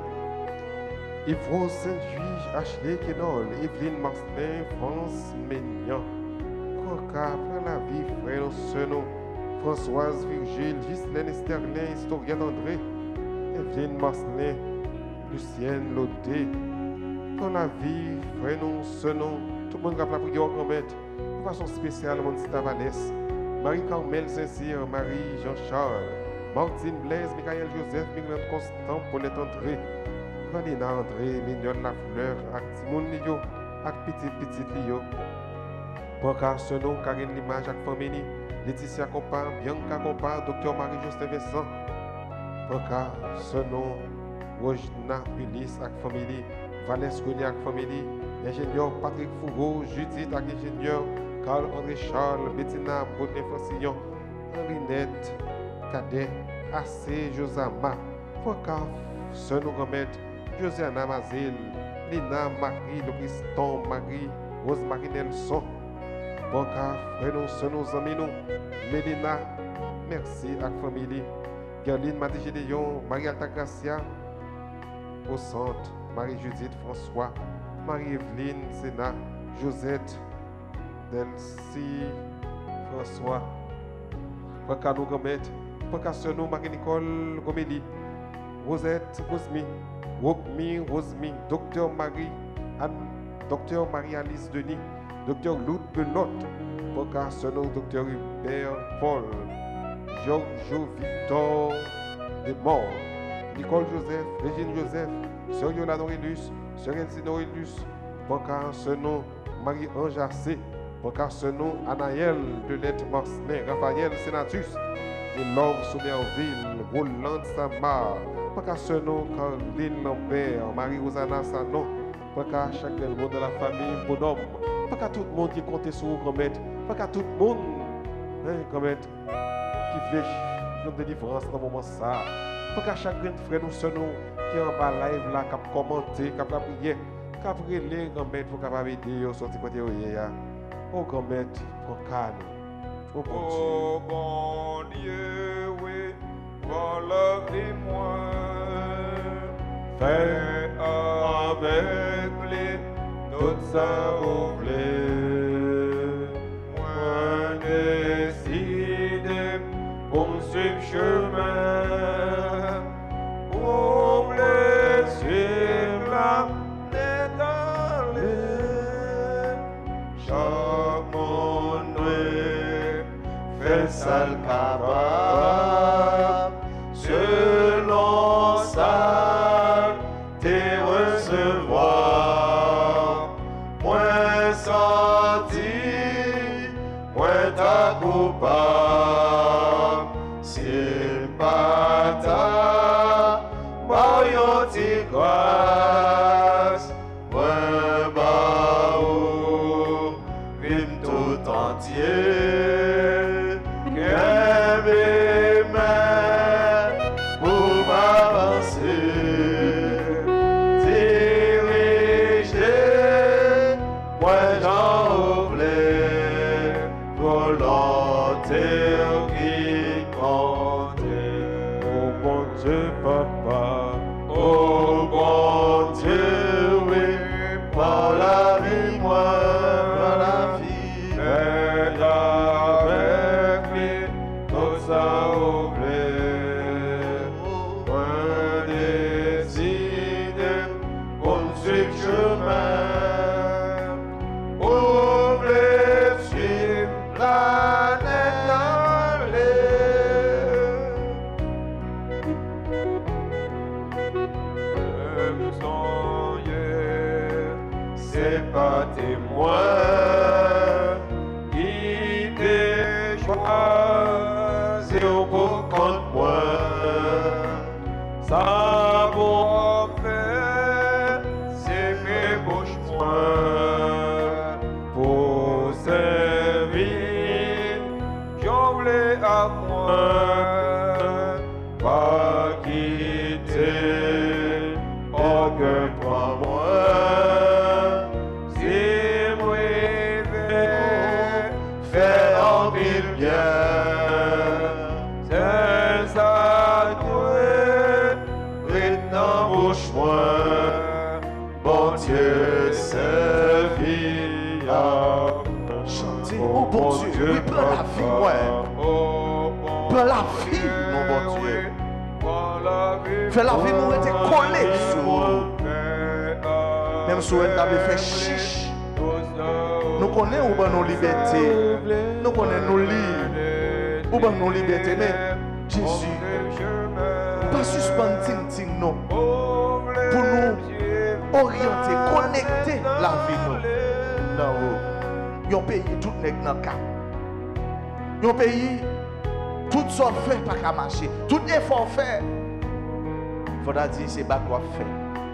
Yves Saint-Juige, Ashley Kenol, Evelyne Marcelin, France Ménian. Prends la vie, frère, ce nom, Françoise Virgile, Ghislaine Esterlin, Historiette André, Evelyne Marcelin, Lucienne Lauté. Prends la vie, frère, ce nom, tout le monde a la prière qu'on mette, de façon spéciale, Monita Valès, Marie-Carmel Saint-Cyr, Marie Jean-Charles, Martine Blaise, Michael Joseph, Mignon Constant, Paulette André, Vanina André, Mignon Lafleur, ak Timoun Liyo, ak Petit Petit Liyo. Pour car ce nom, Karine Lima, Jacques Famini, Laetitia Compa, Bianca Compa, Docteur Marie-Justin Vincent. Pour car ce nom, Rojna Ulysse, ak Famili, Valès Rony, ak Famili, ingénieur Patrick Foureau, Judith, ak ingénieur Carl-André Charles, Bettina Baudin-Francillon, Henri-Net, Cadet, A C Josama, Foka, Sono Gomet, Josiana Mazil, Lina Marie, Lauriston Marie, Rose-Marie Nelson, Foka, Freno Sono Zamino, Mélina, merci à la famille, Gerline Matigédéon, Marie-Alta Gracia, au centre, Marie-Judith François, Marie-Evelyne Sénat, Josette, Delcy François, Foka nous Gomet, Vocation Marie-Nicole Gomélie, Rosette Rosmi, Wopmi Rosmi, Docteur Marie Anne, Docteur Marie-Alice Denis, Docteur Loud Benot, Vocation Docteur Hubert Paul, Giorgio Victor Desmorts, Nicole Joseph, Régine Joseph, Sœur Yolande Aurelius, Sœur Elsine Aurelius, Vocation Marie-Ange Arcé, Vocation Anaël de Lette Marcelin, Raphaël Sénatus, et Love Soumerville, Roland Samar, Vocation Caroline Lambert, Marie-Rosana Sanon, Vocation chacun monde de la famille, bonhomme, Vocation tout le monde qui compte sur vous, commettre, Vocation tout le monde, hein, commettre, qui fait une délivrance dans le moment ça, Vocation chacun frère nous, ce nous, qui est en bas live là, qui a commenté, qui a prié, qui a prié, commettre, pour capable aider, sortir côté ya, oh commettre, pour calme. Oh oh bon Dieu, oui, relève-moi, fais avec les toutes ça oublier. Moi décidé pour me suivre chemin, pour me suivre la dédalée. Chaque monde fait ça le capable, selon ça, t'es recevoir. Moins senti, moins ta coupable, c'est pas ta, voyons t'y grâce, moins bas ou, vime tout entier. Pour servir, j'oublie à moi, pas quitter, aucun pour moi. Si moi vais faire en ville bien, c'est ça que maintenant bouche moi, bon Dieu servir. Chantez, oh bon Dieu, oui, prends la vie, ouais. Prends la vie, mon bon Dieu. Fais la vie nous être collés sur. Même si on avait fait chiche. Nous connaissons où ben nos libertés. Nous connaissons nos livres. Où ben nos libertés. Mais Jésus, pas suspendre ting ting non. Pour nous orienter, connecter la vie nous. Non. Yon pays tout nèg nan ka. Yon pays tout ça fait pas qu'à marcher. Tout effort fait. Faudra dire c'est pas quoi faire.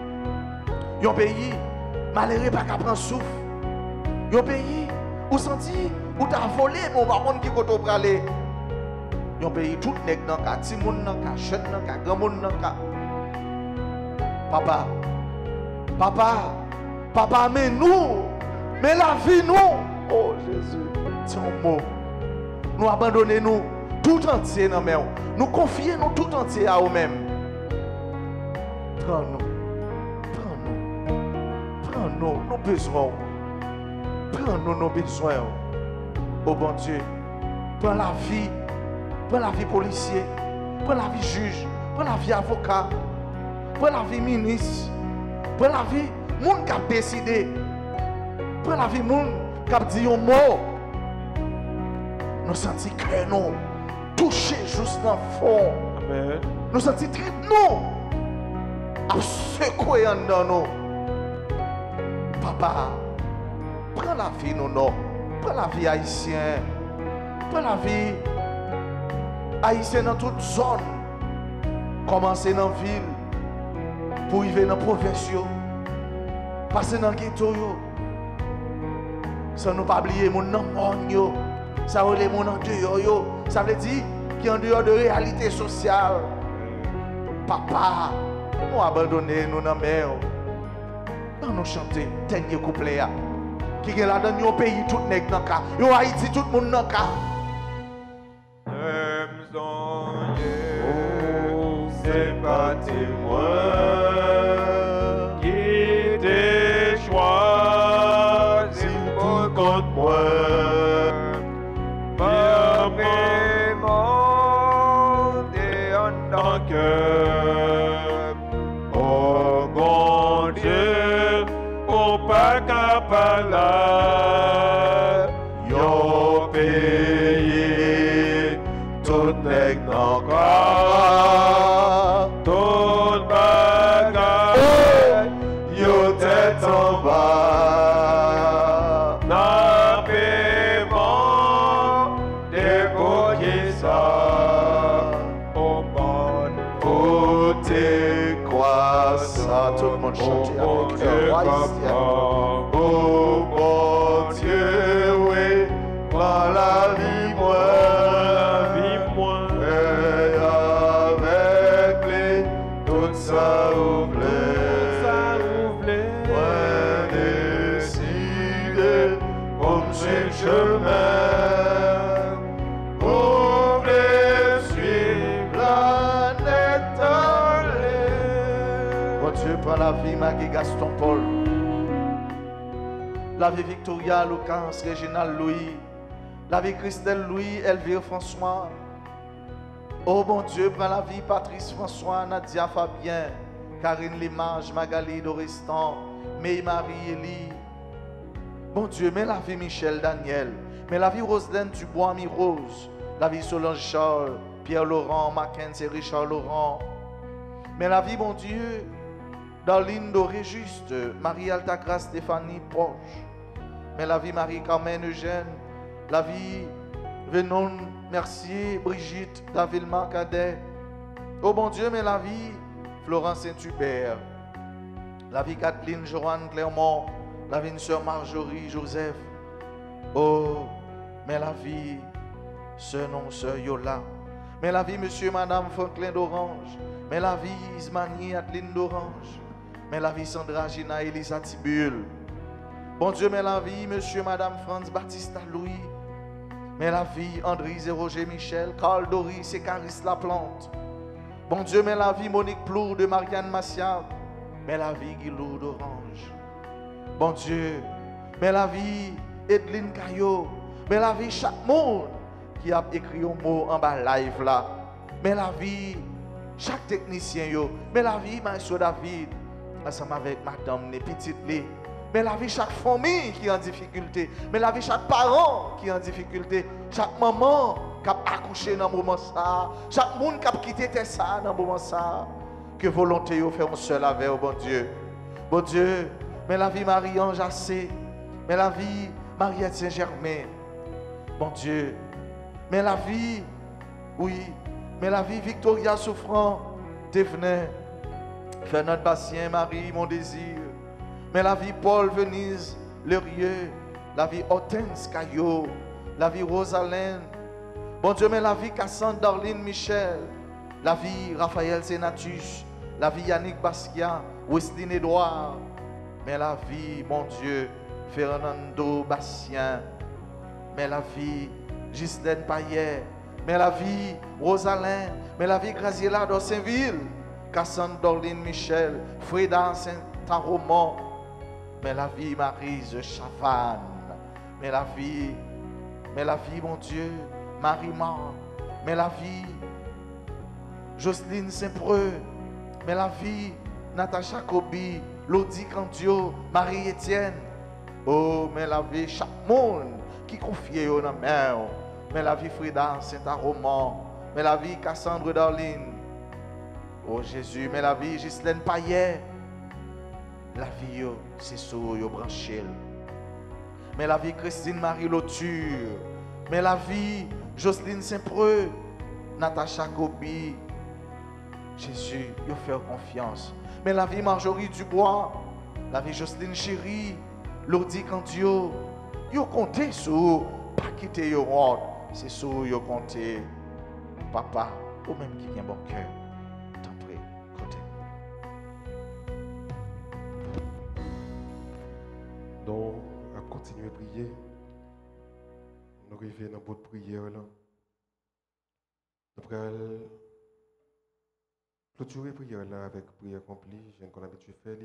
Yon pays malheureux pas qu'à prendre souffle. Yon pays où senti où t'as volé mon par contre qui koto pralé. Yon pays tout nèg nan ka, ti moun nan ka, jeune nan ka, grand moun nan ka. Papa. Papa. Papa mais nous, mais la vie nous. Oh Jésus, c'est un mot. Nous abandonnons nous tout entier dans nous. Nous confions nous tout entier à nous-mêmes. Prends-nous. Prends-nous. Prends-nous nos besoins. Prends-nous nos besoins. Oh bon Dieu, prends la vie. Prends la vie policier. Prends la vie juge. Prends la vie avocat. Prends la vie ministre. Prends la vie monde qui a décidé. Prends la vie monde qui a dit un mot. Nous sentons que nous toucher juste dans le fond. Amen. Nous sentons que nous à secouer dans nous. Papa, prends la vie nous non. Prends la vie haïtienne. Prends la vie haïtienne dans toute zone. Commencer dans la ville pour arriver dans la province. Passer dans le ghetto. Sans nous pas oublier mon nom. Ça veut dire mon nom dehors. Ça veut dire qu'il y a en dehors de réalité sociale. Papa, nous abandonner nous dans la mer. Nous chanter dernier couplet. Qui est là dans nos pays, tout n'est dans le cas. Yo Haïti, tout le monde dans le cas. C'est pas témoin qui t'ai choisi pour contre moi. Par mes mondes et en ton cœur. Oh mon Dieu, pour pas capable, yo payé tout n'est dans le cas. Tout bagage, yo tête en bas. N'a paiement, des beaux qui ça. Au bon côté, Quoi ça? Tout le monde chante avec cœur haïtien. oh bon Dieu, oui, prends la vie, moi, la vie, moi, et avec les, tout ça ouvre, ça ouvre, moi, décidé, comme c'est le chemin, ouvre, suivre la nette allée. Bon Dieu, prends la vie, Maggie Gaston Paul. La vie Victoria, Lucas, Réginald Louis. La vie Christelle Louis, Elvire François. Oh bon Dieu, prends la vie Patrice François, Nadia Fabien, Karine Limage, Magali Doristan, May Marie Elie. Bon Dieu, mets la vie Michel Daniel. Mets la vie Roselaine Dubois Mi-Rose. La vie Solange Charles, Pierre Laurent, Mackenzie Richard Laurent. Mais la vie, bon Dieu, Darlene Doré Juste, Marie Altagrace Stéphanie Proche. Mais la vie Marie-Carmen Eugène, la vie Venon Mercier, Brigitte, Davilma Cadet. Oh bon Dieu, mais la vie Florence Saint-Hubert, la vie Kathleen Joanne Clermont, la vie Sœur Marjorie Joseph. Oh, mais la vie sœur, non, sœur Yola. Mais la vie, monsieur, madame Franklin d'Orange. Mais la vie, Ismani Adeline d'Orange. Mais la vie, Sandra Gina Elisa Tibul. Bon Dieu, mais la vie, monsieur, madame Franz Baptiste Louis. Mais la vie, André et Roger Michel, Carl Doris et Caris Laplante. Bon Dieu, mais la vie, Monique Plour de Marianne Massiab. Mais la vie, Guilou d'Orange. Bon Dieu, mais la vie, Edline Caillot. Mais la vie, chaque monde qui a écrit un mot en bas live là. Mais la vie, chaque technicien yo. Mais la vie, Maestro David, ensemble avec madame, les petites les. Mais la vie, chaque famille qui est en difficulté. Mais la vie, chaque parent qui est en difficulté. Chaque maman qui a accouché dans le moment ça. Chaque monde qui a quitté ça dans le moment ça. Que volonté vous fait un seul avec vous, bon Dieu. Bon Dieu, mais la vie Marie-Ange Assé. Mais la vie Mariette Saint-Germain. Bon Dieu. Mais la vie, oui. Mais la vie Victoria Souffrant. Thévenin. Fernand Bastien, Marie, mon désir. Mais la vie Paul Venise, Lerieux, la vie Hortense Caillot, la vie Rosalène, bon Dieu, mais la vie Cassandre Darlene Michel, la vie Raphaël Sénatus, la vie Yannick Basquiat, Wesline Edouard, mais la vie, bon Dieu, Fernando Bastien, mais la vie Ghislaine Payet, mais la vie Rosalyn, mais la vie Graziella d'Orsainville, Cassandre Darlene Michel, Freda Saint-Romand, mais la vie Maryse Chavannes, mais la vie, mais la vie, mon Dieu, Marie-Mar, mais la vie, Jocelyne Saint-Preux, mais la vie, Natacha Kobi, Lodi Candio, Marie-Étienne, oh, mais la vie, chaque monde qui confie au nom, mais la vie Frida Saint-Romand, mais la vie Cassandre Darline, oh Jésus, mais la vie Ghislaine Payet, la vie, c'est sur yo branché. Mais la vie Christine Marie Loture. Mais la vie Jocelyne Saint-Preux. Natacha Kobi. Jésus, yo fait confiance. Mais la vie Marjorie Dubois. La vie Jocelyne Chéri. Lodi Candio. Yo compté sur. Pas quitter yo honte. C'est sur yo compté. Papa, ou même qui vient bon cœur. Donc, à continuer à prier. Nous arrivons dans votre prière là. Nous allons clôturer la prière là avec prière accomplie. J'ai qu'on a habitué à faire.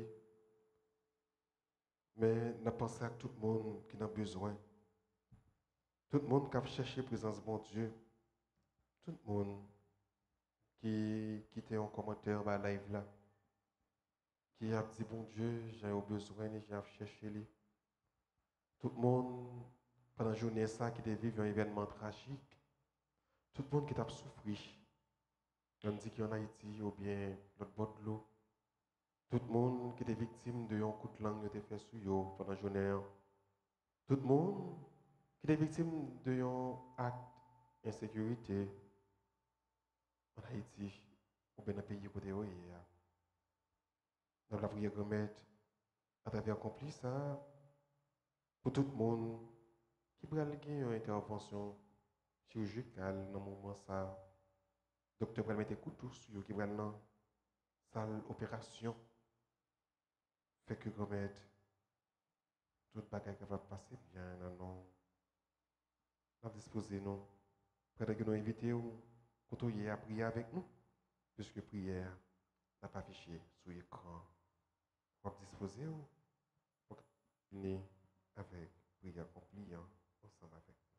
Mais nous pensons à tout le monde qui a besoin. Tout le monde qui a cherché la présence de mon Dieu. Tout le monde qui qui était en commentaire dans la live là. Qui a dit bon Dieu, j'ai besoin et j'ai cherché lui. Tout le monde, pendant la journée, ça, qui vivre un événement tragique, tout le monde qui a souffert, on dit qu'il y en a Haïti ou bien l'autre bord de l'eau, tout le monde qui est victime de un coup de langue qui a fait sur eux pendant la journée, tout le monde qui est victime de un acte d'insécurité en Haïti ou bien dans le pays où ils sont. Nous la prière remettre à travers accompli ça. Pour tout le monde qui va avoir une intervention chirurgicale dans le moment ça, le docteur va mettre un couteau sur eux qui va dans la salle d'opération. Fait que remettre tout le bagage qui va passer bien dans nous. Nous disposer nous. Pendant que nous invitons à continuer à prier avec nous, puisque prière n'a pas affiché sur l'écran. Nous disposer pour venir avec prière accomplie ensemble avec nous.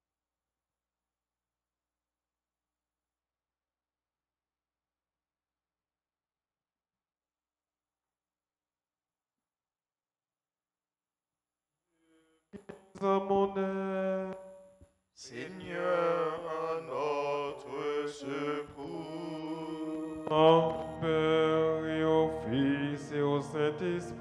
Mon âme, Seigneur, notre secours. Au Père et au Fils et au Saint-Esprit.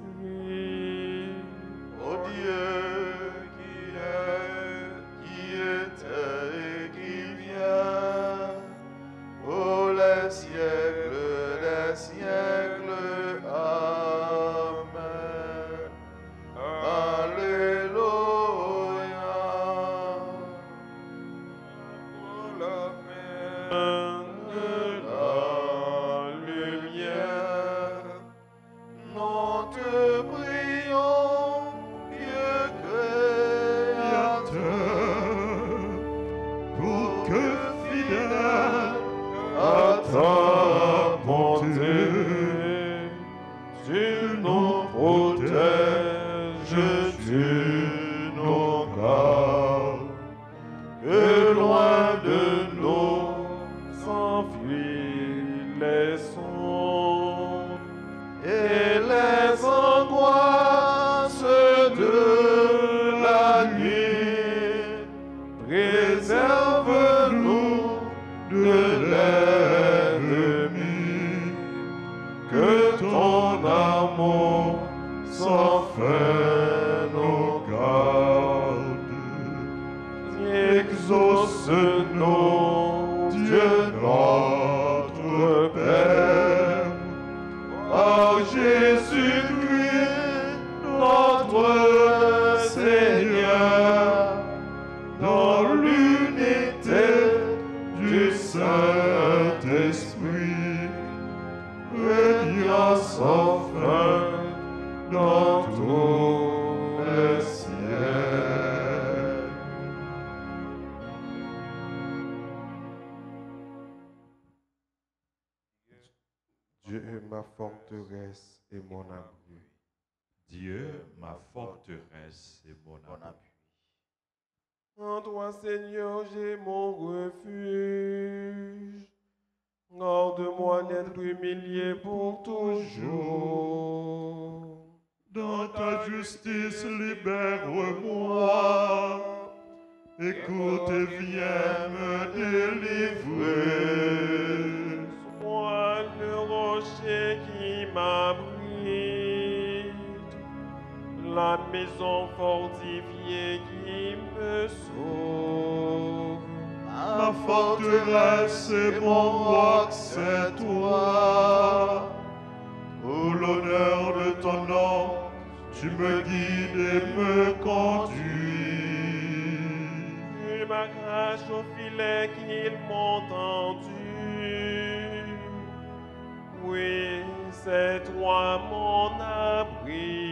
Ô Dieu qui est, qui était et qui vient, ô les siècles des siècles. Amen. Alléluia. la main de la lumière. Nous te prions, Dieu créateur, pour que fidèle à ta bonté, tu nous protèges, tu nous gardes, que loin de nous s'enfuient les sons et les angoisses de la nuit. Préserve-nous de l'ennemi, que ton amour sans fin nous garde. Exauce-nous, Dieu notre Père, par Jésus-Christ notre Seigneur, dans l'unité du Saint-Esprit, régnant sans fin dans tous les cieux. Dieu est ma forteresse et mon abri. Dieu, ma forteresse et mon appui. En toi, Seigneur, j'ai mon refuge. Garde-moi d'être humilié pour toujours. Dans ta justice, libère-moi. Écoute et viens me délivrer. Sois le rocher qui m'abrite, la maison fortifiée qui me sauve. Ma forteresse et mon roc, c'est toi. Pour l'honneur de ton nom, tu me guides et me conduis. Tu m'arraches au filet qu'ils m'ont tendu. Oui, c'est toi mon abri.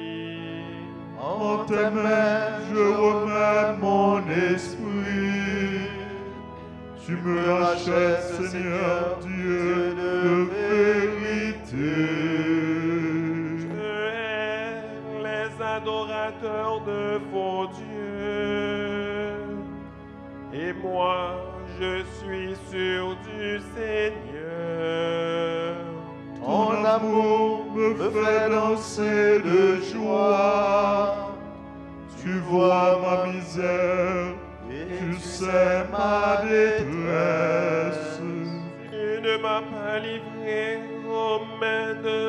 En tes mains, je remets mon esprit. Tu me rachètes, Seigneur Dieu de vérité. Je hais les adorateurs de faux dieux. Et moi, je suis sûr du Seigneur. Ton amour me fait danser de joie. Tu vois ma misère, tu sais ma détresse. Tu ne m'as pas livré aux mains de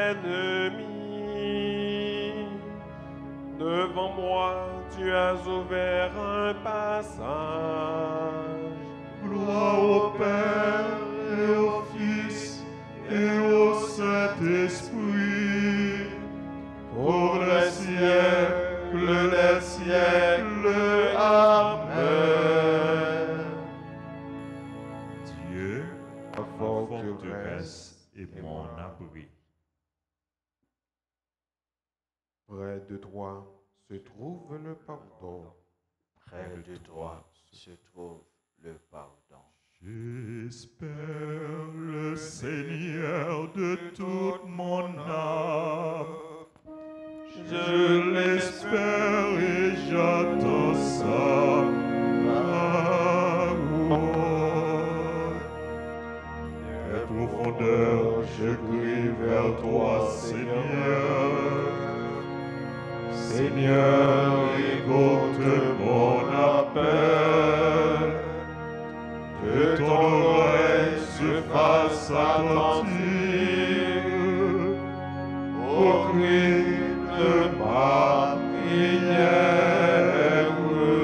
l'ennemi. Devant moi, tu as ouvert un passage. Gloire au Père et au Fils et au Saint-Esprit, pour les siècles des siècles. Amen. Dieu, ma forteresse et mon abri. Près de toi se trouve le pardon. Près de toi se trouve le pardon. J'espère le Seigneur de toute mon âme. Je l'espère et j'attends sa parole. Des profondeurs, je crie vers toi, Seigneur. Seigneur, écoute mon appel. Que ton oreille se fasse attentive au cri de ma prière.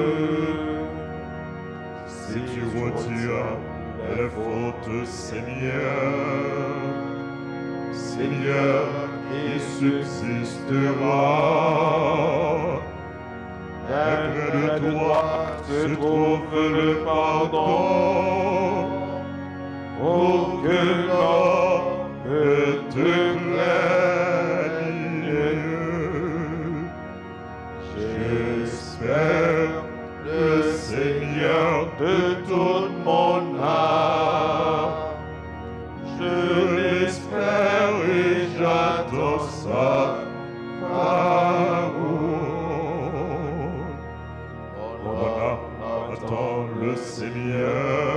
Si tu retires les fautes, Seigneur, Seigneur, il subsistera Mais près de toi se trouve le pardon. Pour que l'homme te craigne. J'espère le Seigneur de toute mon âme. Je l'espère et j'attends sa parole. Mon âme attend le Seigneur.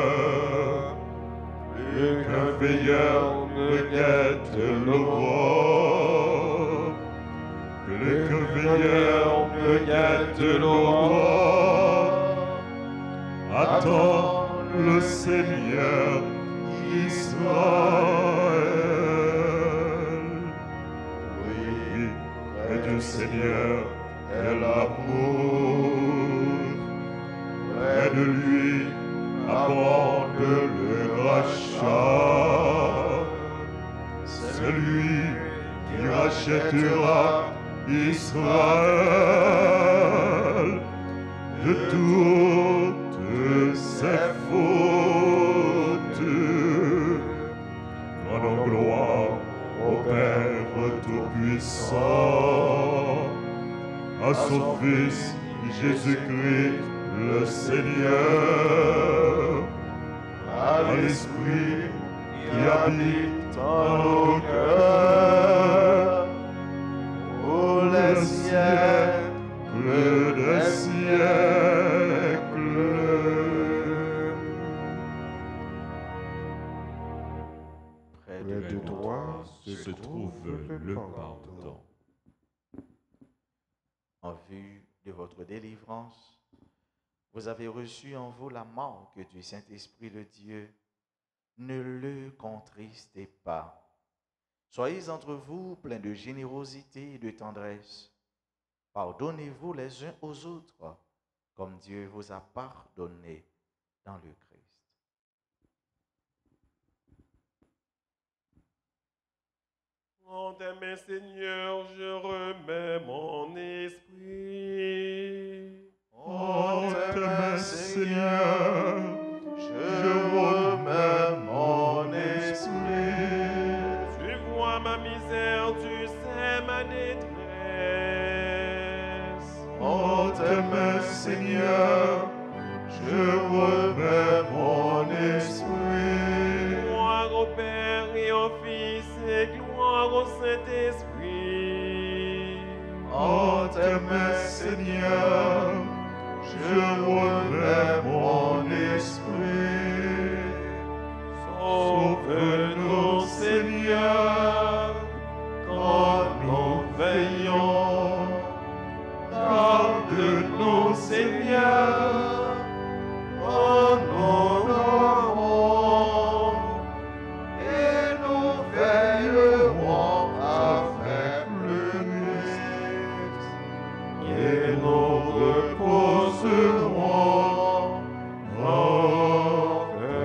Plus qu'un veilleur ne guette l'aurore. Plus qu'un veilleur ne guette l'aurore. Attends le Seigneur Israël. Oui, près du Seigneur est l'amour. Près de lui abonde le rachat. C'est lui qui rachètera Israël de toutes ses fautes. Rendons gloire au Père Tout-Puissant, à son Fils Jésus-Christ le Seigneur, à l'Esprit qui habite en nos cœurs, pour les siècles des siècles. Près Près de de toi toi se trouve le pardon. en vue de votre délivrance, vous avez reçu en vous la marque du Saint-Esprit de Dieu. Ne le contristez pas. Soyez entre vous pleins de générosité et de tendresse. Pardonnez-vous les uns aux autres, comme Dieu vous a pardonné dans le Christ. En tes mains, Seigneur, je remets mon esprit. En tes mains, Seigneur, je remets mon esprit. Tu vois ma misère, tu sais ma détresse. En tes mains, Seigneur, je remets mon esprit. Gloire au Père et au Fils et gloire au Saint-Esprit. En tes mains, Seigneur, je remets mon esprit. Sauve-nous, Seigneur, quand nous veillons. Garde-nous, Seigneur, quand nous dormons. Et nous veillerons avec le Christ. Et nous reposerons en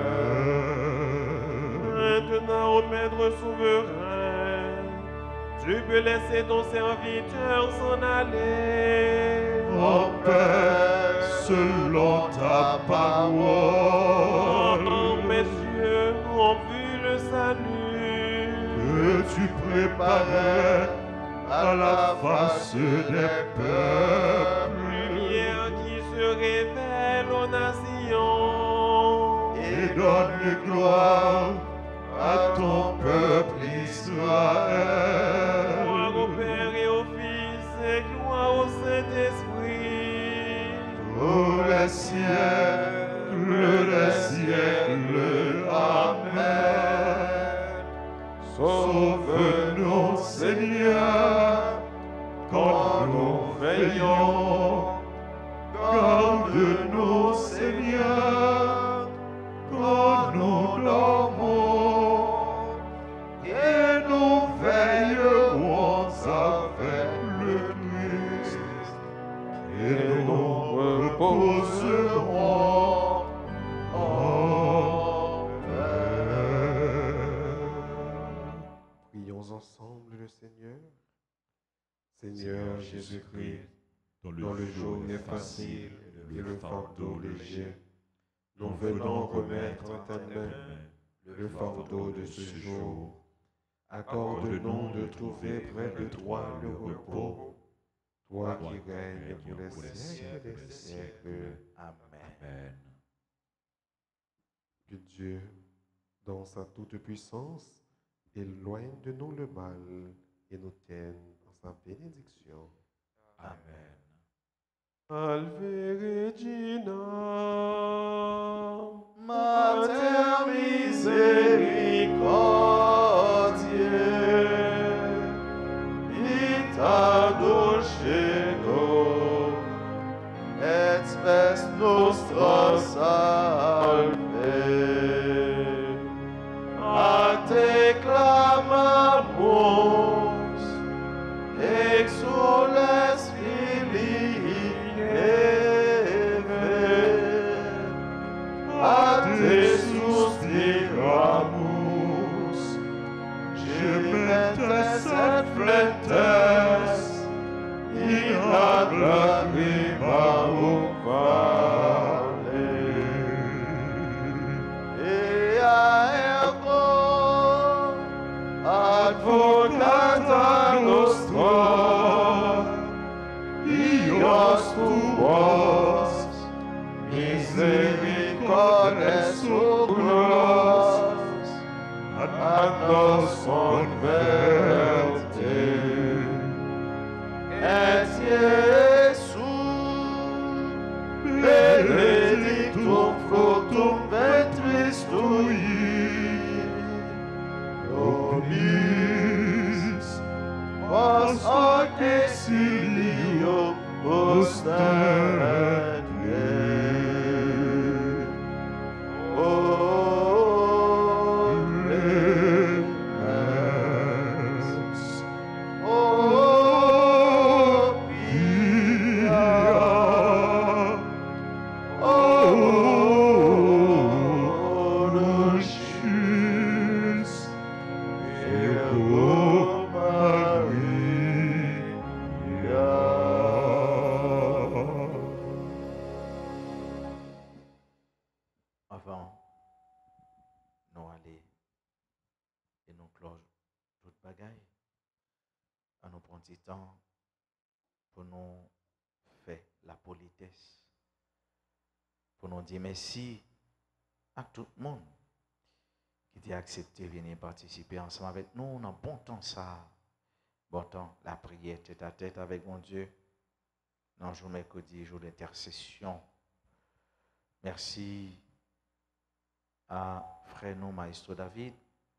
paix. Maintenant, ô Maître souverain, tu peux laisser ton serviteur s'en aller. En paix, selon ta parole, Oh, mes yeux ont vu le salut que tu préparais à la face des peuples. lumière qui se révèle aux nations. Et donne gloire à ton peuple Israël. Gloire au Père et au Fils et gloire au Saint-Esprit. Pour les siècles des siècles. Amen. Sauve-nous, Seigneur, quand nous veillons. Garde-nous, Seigneur, quand nous dormons. Et nous veillerons avec le Christ. Et nous reposerons en paix. Prions ensemble le Seigneur. Seigneur Jésus-Christ, dont Dans le jour est facile et le fardeau léger. Nous venons remettre à ta main le fardeau de ce jour. Accorde-nous de trouver près de toi le repos, toi qui règnes pour les siècles des siècles. Amen. Que Dieu, dans sa toute puissance, éloigne de nous le mal et nous tienne dans sa bénédiction. Amen. Salve Regina, Mater misericordiae, vita dulcino, et spes nostra salve. A te clamamus, exules filii Eve, a te suspiramus, gementes et flentes, in ad lacrimam vale. Ea ergo advocata nostra, Dios tuos, misericordes sucros, ad nos converte. Et Iesus, benedictum fructum ventris tui, nobis vos hoc exilio ostende. Olemens, o pia, o dulcis Virgo Maria. Avant, nous aller et nous clore toute bagaille, à nous prendre du temps pour nous faire la politesse, pour nous dire merci à tout le monde qui a accepté de venir participer ensemble avec nous dans bon temps ça, bon temps la prière tête à tête avec mon Dieu, dans le jour mercredi, jour d'intercession. Merci à frère nous, Maestro David.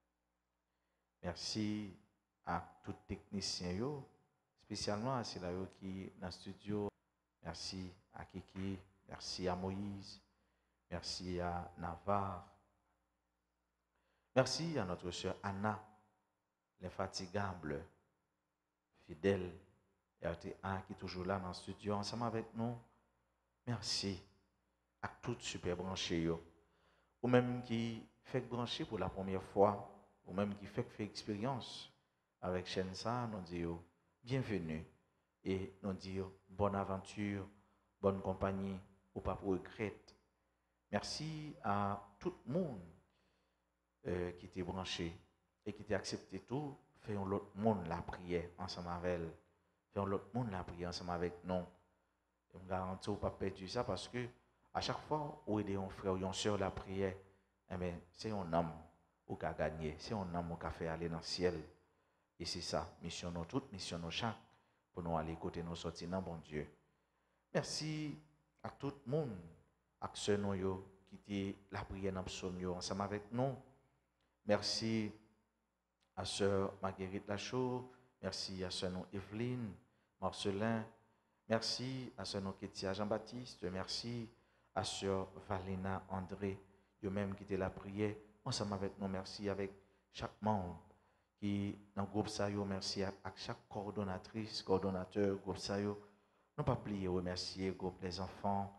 Merci à tous les techniciens, yo, spécialement à ceux qui sont dans le studio. Merci à Kiki, merci à Moïse, merci à Navarre. Merci à notre sœur Anna, l'infatigable, fidèle, R T un qui est toujours là dans le studio ensemble avec nous. Merci à toutes super branchées, ou même qui fait brancher pour la première fois, ou même qui fait faire expérience avec Shensa, nous disons bienvenue et nous disons bonne aventure, bonne compagnie, ou pas pour regret. Merci à tout le monde euh, qui était branché et qui a accepté tout. Faisons l'autre monde la prière ensemble avec elle. Faisons l'autre monde la prière ensemble avec nous. Je me garantis pas perdu ça parce que à chaque fois où il y a un frère ou une soeur la prière, eh bien, c'est un homme qui a gagné, c'est un homme qui a fait aller dans le ciel. Et c'est ça, mission nous toutes, mission nous chaque, pour nous aller côté nous sortir dans bon Dieu. Merci à tout le monde, à ceux qui étaient la prière dans le psaume ensemble avec nous. Merci à sœur Marguerite Lachaud, merci à sœur Evelyne, Marcelin, merci à sœur Ketia Jean-Baptiste, merci à sœur Valena André, eux-mêmes qui étaient la prière ensemble avec nous. Merci avec chaque membre qui dans le groupe Sayo, merci à, à chaque coordonnatrice, coordonnateur, groupe Sayo. Ne pas oublier remercier le groupe Les Enfants.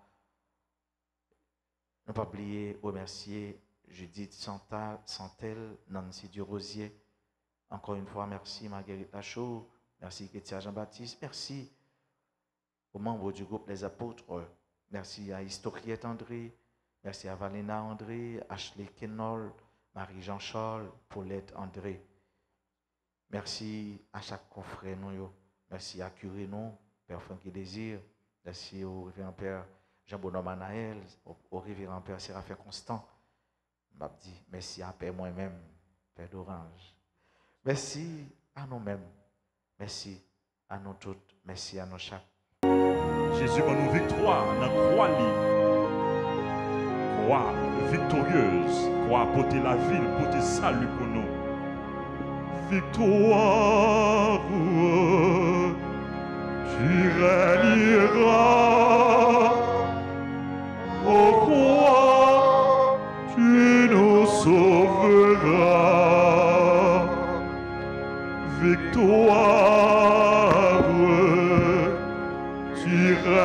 Ne pas oublier remercier Judith Santal, Santel, Nancy Durosier. Encore une fois, merci Marguerite Lachaud, merci Ketia Jean-Baptiste, merci aux membres du groupe Les Apôtres. Merci à Historiette André, merci à Valena André, Ashley Kenol, Marie-Jean Charles, Paulette André. Merci à chaque confrère nous. Merci à Curé nous, Père Francky Désir. Merci au révérend Père Jean-Bonhomme Anaël, au, au révérend Père Séraphin Constant. M'a dit merci à Père moi-même, Père d'Orange. Merci à nous-mêmes. Merci à nous toutes. Merci à nous chaque. Jésus va nous victoire dans la croix libre. Croix victorieuse. Croix porter la ville, porter salut pour nous. Victoire, tu régneras. Ô croix, tu nous sauveras. Victoire, tu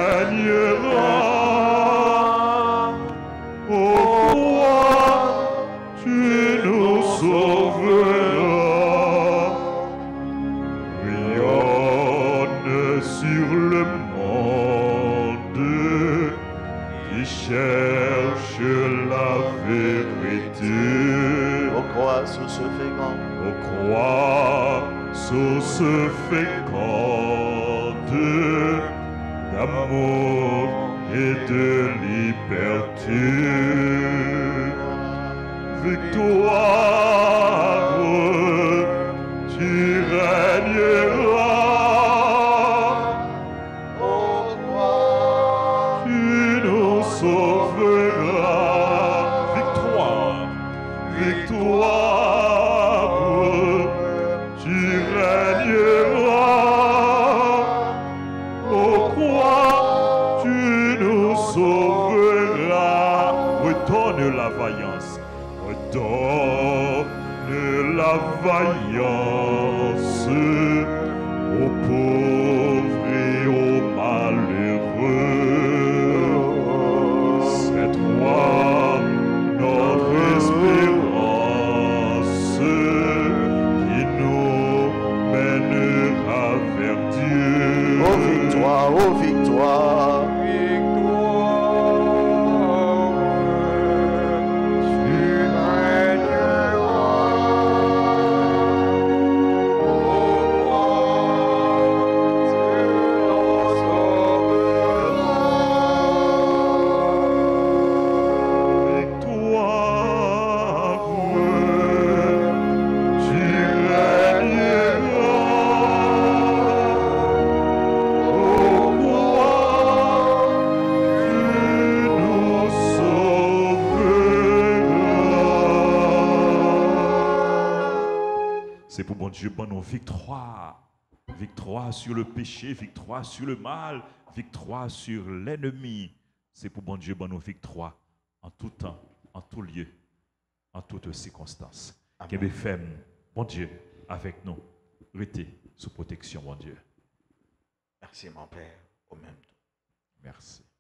régneras. Ô croix, tu nous sauveras. Rayonne sur le monde qui cherche la vérité. Ô croix, source féconde. Ô croix, source féconde d'amour et de liberté. Victoire, tu régneras. Ô croix, tu nous sauveras. Victoire, victoire, tu régneras. Ô croix, tu nous sauveras. Redonne la vaillance, redonne la vaillance aux pauvres et aux malheureux. C'est toi notre espérance qui nous mènera vers Dieu. Ô victoire, ô victoire. C'est pour bon Dieu, pour nos victoires. Victoire sur le péché, victoire sur le mal, victoire sur l'ennemi. C'est pour bon Dieu, pour nos victoires en tout temps, en tout lieu, en toutes circonstances. Qu'est-ce fait, bon Dieu, avec nous, restez sous protection, mon Dieu. Merci, mon Père, au même temps. Merci.